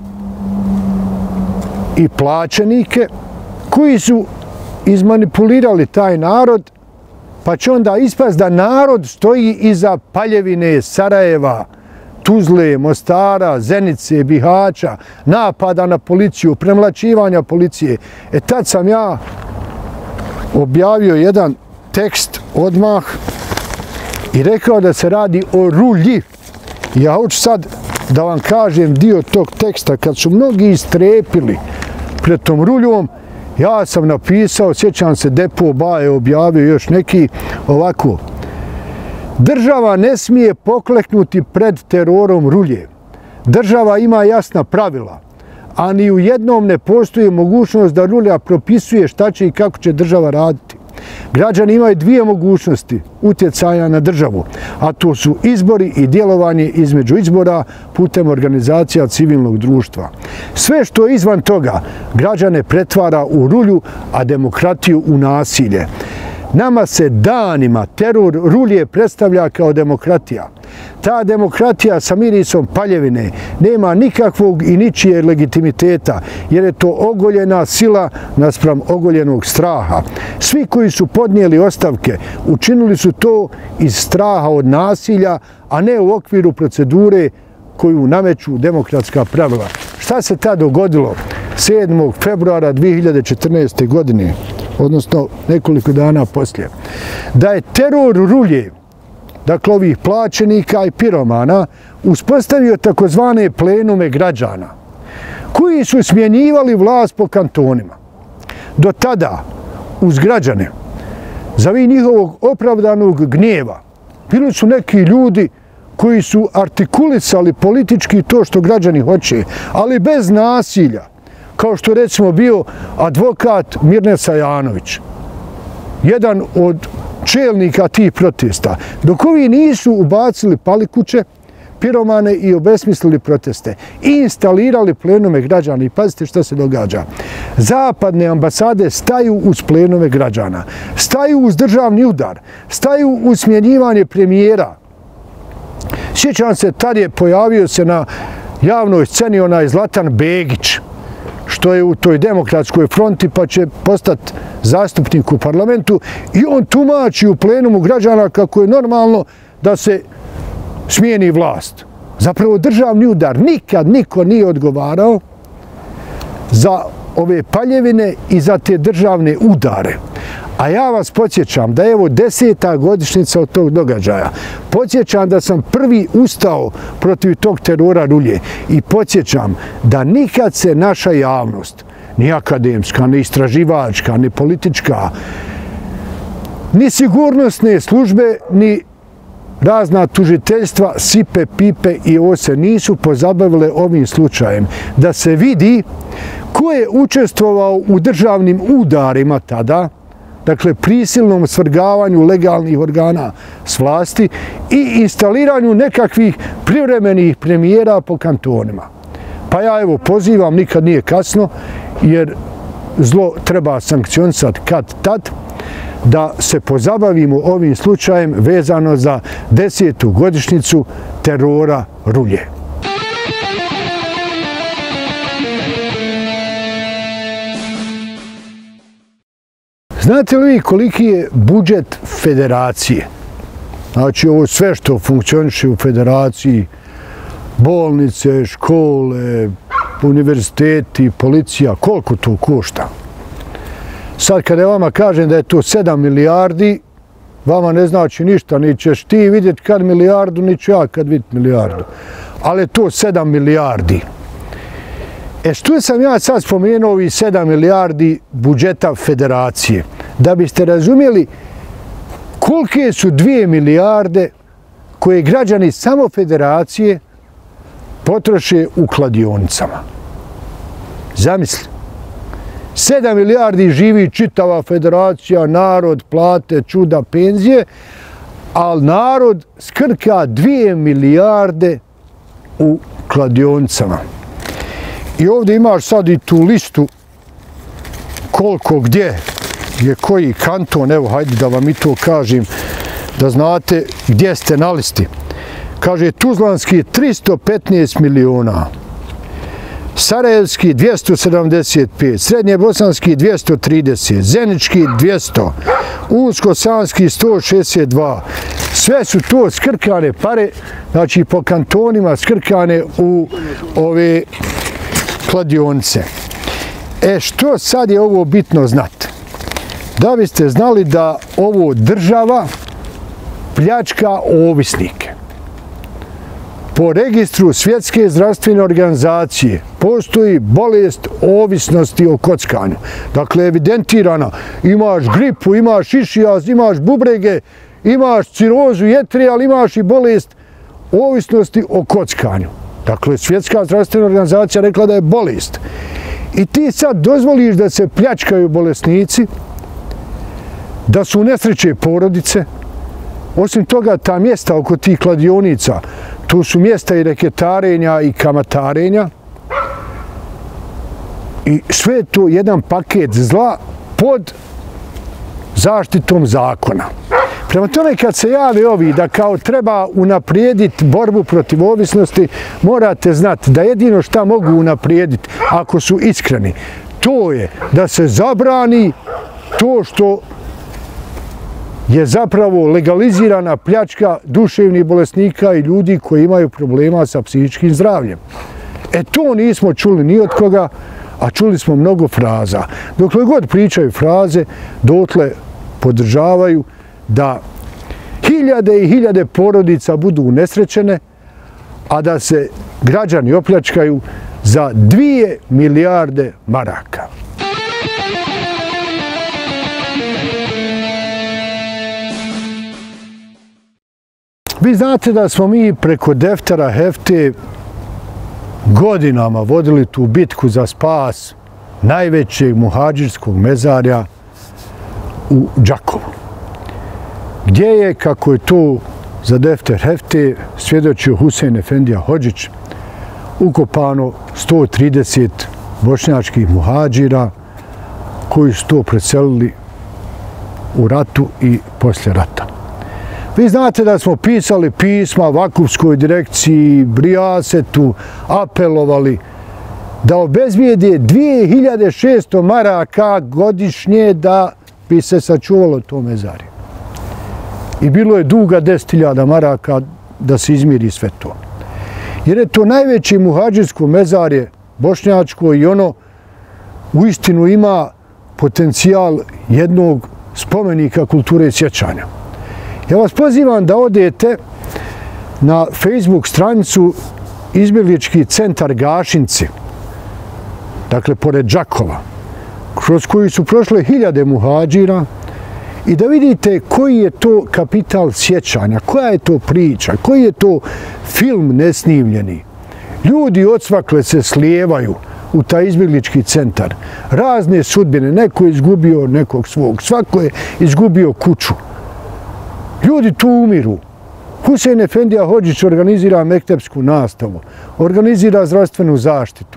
[SPEAKER 1] i plaćenike koji su izmanipulirali taj narod, pa će onda ispast da narod stoji iza Paljevine, Sarajeva, Tuzle, Mostara, Zenice, Bihaća, napada na policiju, premlaćivanja policije. Tad sam ja objavio jedan tekst odmah i rekao da se radi o rulji. Ja hoću sad da vam kažem dio tog teksta, kad su mnogi istrepili pred tom ruljom, ja sam napisao, sjećam se, Depo Baje objavio još neki ovako. Država ne smije pokleknuti pred terorom rulje. Država ima jasna pravila, a ni u jednom ne postoji mogućnost da rulja propisuje šta će i kako će država raditi. Građani imaju dvije mogućnosti utjecaja na državu, a to su izbori i djelovanje između izbora putem organizacija civilnog društva. Sve što je izvan toga građane pretvara u rulju, a demokratiju u nasilje. Nama se danima teror rulje predstavlja kao demokratija. Ta demokratija sa mirisom paljevine nema nikakvog i ničije legitimiteta, jer je to ogoljena sila naspram ogoljenog straha. Svi koji su podnijeli ostavke učinili su to iz straha od nasilja, a ne u okviru procedure koju nameću demokratska pravila. Šta se tad dogodilo 7. februara 2014. godine, odnosno nekoliko dana poslije? Da je teror rulje, dakle ovih plaćenika i piromana, uspostavio takozvane plenume građana, koji su smjenjivali vlast po kantonima. Do tada, uz građane, za vi njihovog opravdanog gnjeva, bili su neki ljudi koji su artikulisali politički to što građani hoće, ali bez nasilja, kao što recimo bio advokat Mirne Sajanović, jedan od čelnika tih protesta, dok ovi nisu ubacili palikuće, piromane i obesmislili proteste i instalirali plenume građana. I pazite što se događa. Zapadne ambasade staju uz plenume građana, staju uz državni udar, staju uz smjenjivanje premijera. Sjećam se, tad je pojavio se na javnoj sceni onaj Zlatan Begić, što je u toj demokratskoj fronti, pa će postati zastupnik u parlamentu, i on tumači u plenumu građana kako je normalno da se smijeni vlast. Zapravo državni udar. Nikad niko nije odgovarao za ove paljevine i za te državne udare. A ja vas podsjećam da je evo 10. godišnjica od tog događaja. Podsjećam da sam prvi ustao protiv tog terora rulje i podsjećam da nikad se naša javnost, ni akademska, ni istraživačka, ni politička, ni sigurnosne službe, ni razna tužiteljstva, sipe, pipe i ose nisu pozabavile ovim slučajem. Da se vidi ko je učestvovao u državnim udarima tada, dakle prisilnom svrgavanju legalnih organa s vlasti i instaliranju nekakvih privremenih premijera po kantonima. Pa ja evo pozivam, nikad nije kasno, jer zlo treba sankcionisati kad tad, da se pozabavimo ovim slučajem vezano za 10. godišnjicu terora rulje. Znate li vi koliki je budžet federacije? Znači ovo sve što funkcioniše u federaciji, bolnice, škole, univerziteti, policija, koliko to košta? Sad kada vama kažem da je to 7 milijardi, vama ne znači ništa, ni ćeš ti vidjeti kad milijardu, ni ću ja kad vidjeti milijardu. Ali je to 7 milijardi. Što sam ja sad spomenuo ovih 7 milijardi budžeta federacije? Da biste razumjeli kolike su 2 milijarde koje građani samo federacije potroše u kladionicama. Zamisli. 7 milijardi živi čitava federacija, narod, plate, čuda, penzije, ali narod skrka 2 milijarde u kladionicama. I ovdje imaš sad i tu listu koliko gdje je koji kanton, evo hajde da vam i to kažem, da znate gdje ste na listi. Kaže Tuzlanski 315 miliona, Sarajevski 275, Srednjebosanski 230, Zenički 200, Unsko-Sanski 162. Sve su to skrkane pare, znači po kantonima skrkane u ove kladionice. Što sad je ovo bitno znati? Da biste znali da ovo država pljačka ovisnike. po registru Svjetske zdravstvene organizacije postoji bolest ovisnosti o kockanju. Dakle, evidentirana, imaš gripu, imaš išijas, imaš bubrege, imaš cirozu jetre, ali imaš i bolest ovisnosti o kockanju. Dakle, Svjetska zdravstvena organizacija rekla da je bolest. I ti sad dozvoliš da se pljačkaju bolesnici, da su nesreće porodice. Osim toga, ta mjesta oko tih kladionica, tu su mjesta i reketarenja i kamatarenja. I sve je to jedan paket zla pod zaštitom zakona. Prema tome, kad se jave ovi da kao treba unaprijediti borbu protiv ovisnosti, morate znati da jedino šta mogu unaprijediti, ako su iskreni, to je da se zabrani to što je zapravo legalizirana pljačka duševnih bolesnika i ljudi koji imaju problema sa psihičkim zdravljem. To nismo čuli ni od koga, a čuli smo mnogo fraza. Dokle god pričaju fraze, dotle podržavaju da hiljade i hiljade porodica budu unesrećene, a da se građani opljačkaju za 2 milijarde maraka. Vi znate da smo mi preko Deftera Hefte godinama vodili tu bitku za spas najvećeg muhadžirskog mezarja u Đakovu, gdje je, kako je to za Defter Hefte svjedočio Husein Efendija Hodžić, ukopano 130 bošnjačkih muhadžira koji su to preselili u ratu i poslije rata. Vi znate da smo pisali pisma Vakufskoj direkciji, Brijasetu, apelovali da obezbijede 2600 maraka godišnje da bi se sačuvalo to mezarje. I bilo je duga 10.000 maraka da se izmiri sve to. Jer je to najveće muhadžirsko mezarje bošnjačko i ono uistinu ima potencijal jednog spomenika kulture sjećanja. Ja vas pozivam da odete na Facebook stranicu Izbjeglički centar Gašinci, dakle pored Đakova, kroz koji su prošle hiljade muhadžira, i da vidite koji je to kapital sjećanja, koja je to priča, koji je to film nesnimljeni. Ljudi odsvakle se slijevaju u taj izbjeglički centar. Razne sudbine, neko je izgubio nekog svog, svako je izgubio kuću. Ljudi tu umiru. Husein Efendija Hodžić organizira mektepsku nastavu, organizira zdravstvenu zaštitu.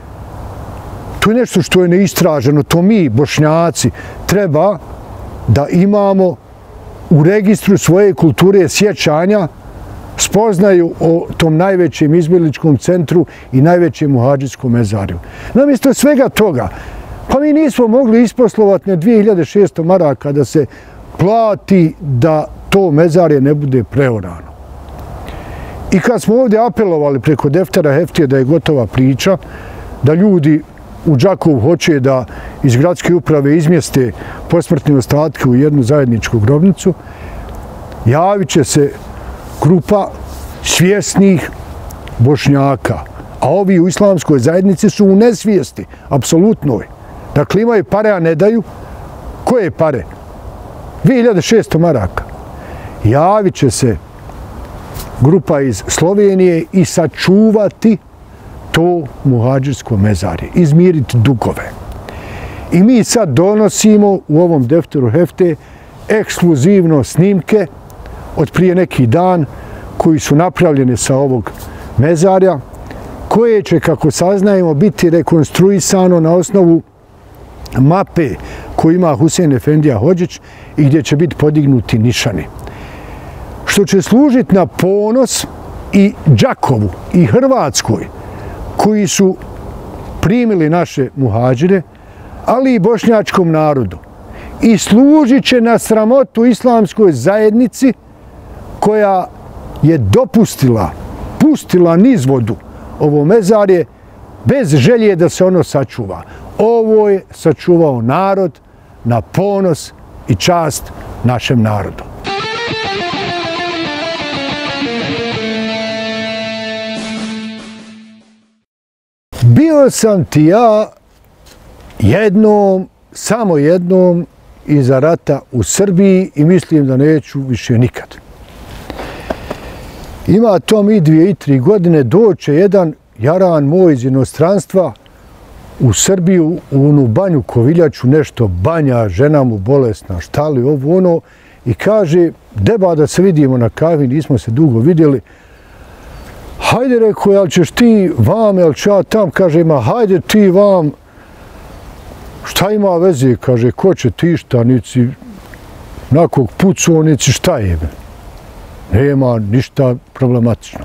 [SPEAKER 1] To je nešto što je neistraženo, to mi, Bošnjaci, treba da imamo u registru svoje kulture sjećanja, spoznaju o tom najvećem izbjegličkom centru i najvećem muhadžijskom mezarju. Namjesto svega toga, pa mi nismo mogli isposlovati na 2600 maraka da se plati da to mezarje ne bude preorano. I kad smo ovdje apelovali preko Deftera Heftije da je gotova priča, da ljudi u Đakovu hoće da iz gradske uprave izmjeste posmrtne ostatke u jednu zajedničku grobnicu, javit će se grupa svjesnih Bošnjaka, a ovi u islamskoj zajednici su u nesvijesti, apsolutnoj. Dakle, imaju pare, a ne daju. Koje pare? 2600 maraka. Javit će se grupa iz Slovenije i sačuvati to muhadžirsko mezarje, izmiriti dugove. I mi sad donosimo u ovom Defteru Hefte ekskluzivno snimke od prije neki dan koji su napravljene sa ovog mezarja, koje će, kako saznajemo, biti rekonstruisano na osnovu mape koju ima Husein Efendija Hodžić i gdje će biti podignuti nišani. Što će služiti na ponos i Đakovu i Hrvatskoj, koji su primili naše muhadžire, ali i bošnjačkom narodu. I služit će na sramotu islamskoj zajednici koja je pustila niz vodu ovo mezarje bez želje da se ono sačuva. Ovo je sačuvao narod na ponos i čast našem narodu. Bio sam ti ja jednom, samo jednom iza rata u Srbiji i mislim da neću više nikad. Ima to mi 2 i 3 godine, doće jedan jaran moj iz inostranstva u Srbiju, u onu banju Koviljaču, nešto banja, žena mu bolesna, šta li ovo ono, i kaže, deba da se vidimo na kavi, nismo se dugo vidjeli. Hajde, rekao, jel ćeš ti vam, jel ću ja tam? Kaže, ima, hajde ti vam. Šta ima veze? Kaže, ko će ti šta, nici nakog pucu, nici šta je? Nema ništa problematično.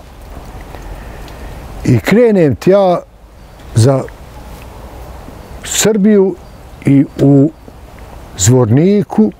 [SPEAKER 1] I krenem ti ja za Srbiju i u Zvorniku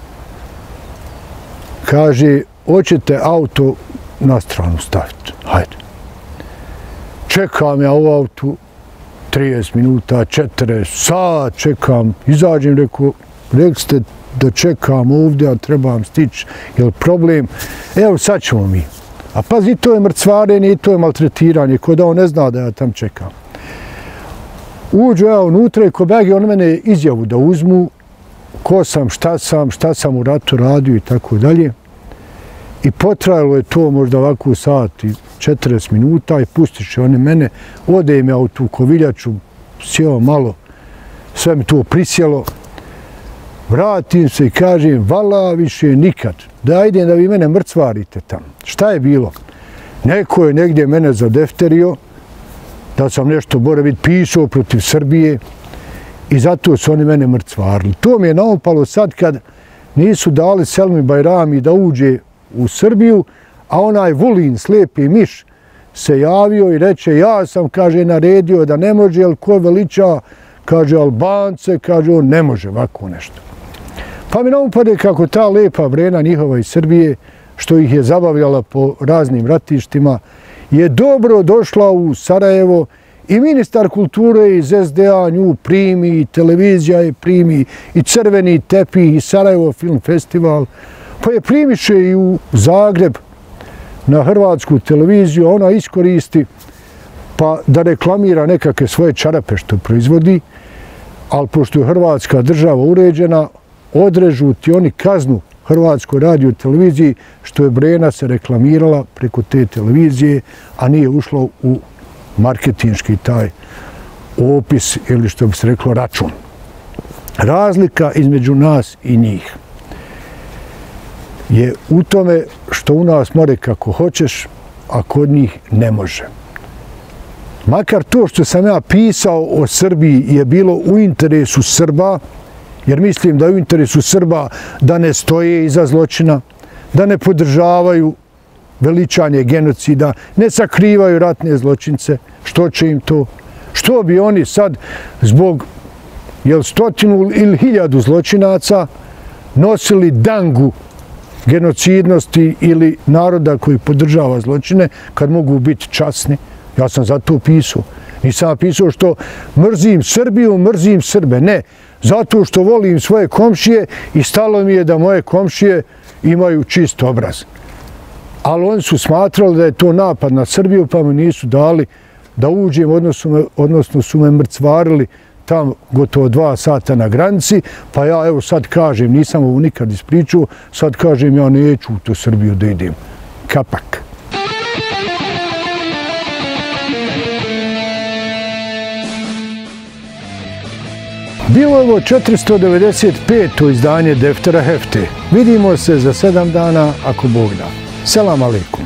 [SPEAKER 1] kaže, hoćete auto na stranu staviti. Hajde. Čekam ja u autu 30 minuta, 40 sat, čekam, izađem, rekao, rekli ste da čekam ovdje, a trebam stići, je li problem? Evo, sad ćemo mi. A pazi, to je mrcvarenje i to je maltretiranje, ko da on ne zna da ja tam čekam. Uđu ja unutra i ko begi on mene izjavu da uzmu, ko sam, šta sam u ratu radio i tako dalje. I potrajalo je to možda ovako sat i 40 minuta i pustit će oni mene. Odem ja u tu Koviljaču, sjeo malo, sve mi to prisjelo. Vratim se i kažem, vala više nikad, da idem da vi mene mrcvarite tamo. Šta je bilo? Neko je negdje mene zadefterio, da sam nešto, mora biti, pisao protiv Srbije i zato su oni mene mrcvarili. To mi je naopalo sad kad nisu dali Selmi Bajrami da uđe u Srbiju, a onaj Vulin, slijepi miš, se javio i reče, ja sam, kaže, naredio da ne može, jer ko veliča, kaže, Albance, kaže, on ne može ovako nešto. Pa mi naupade kako ta lepa Brena njihova iz Srbije, što ih je zabavljala po raznim ratištima, je dobro došla u Sarajevo i ministar kulture iz SDA nju primi, i televizija je primi, i Crveni tepih, i Sarajevo film festival, pa je primiše i u Zagreb na hrvatsku televiziju, ona iskoristi pa da reklamira nekakve svoje čarape što proizvodi, ali pošto je Hrvatska država uređena, odrežu ti oni kaznu Hrvatskoj radio televiziji što je Brena se reklamirala preko te televizije, a nije ušlo u marketinški taj opis ili što bi se reklo račun. Razlika između nas i njih je u tome što u nas more kako hoćeš, a kod njih ne može. Makar to što sam ja pisao o Srbiji je bilo u interesu Srba, jer mislim da je u interesu Srba da ne stoje iza zločina, da ne podržavaju veličanje genocida, ne sakrivaju ratne zločince, što će im to? Što bi oni sad zbog 100 ili 1000 zločinaca nosili dangu genocidnosti ili naroda koji podržava zločine kad mogu biti časni? Ja sam zato pisao. Nisam pisao što mrzim Srbiju, mrzim Srbe. Ne, zato što volim svoje komšije i stalo mi je da moje komšije imaju čist obraz. Ali oni su smatrali da je to napad na Srbiju, pa mi nisu dali da uđem, odnosno su me mrcvarili tam gotovo 2 sata na granici, pa ja evo sad kažem, nisam ovo nikad ispričao, sad kažem ja neću u tu Srbiju da idem. Kapak. Bilo je ovo 495. izdanje Deftera Hefte. Vidimo se za 7 dana, ako Bog da. Selam aleikum.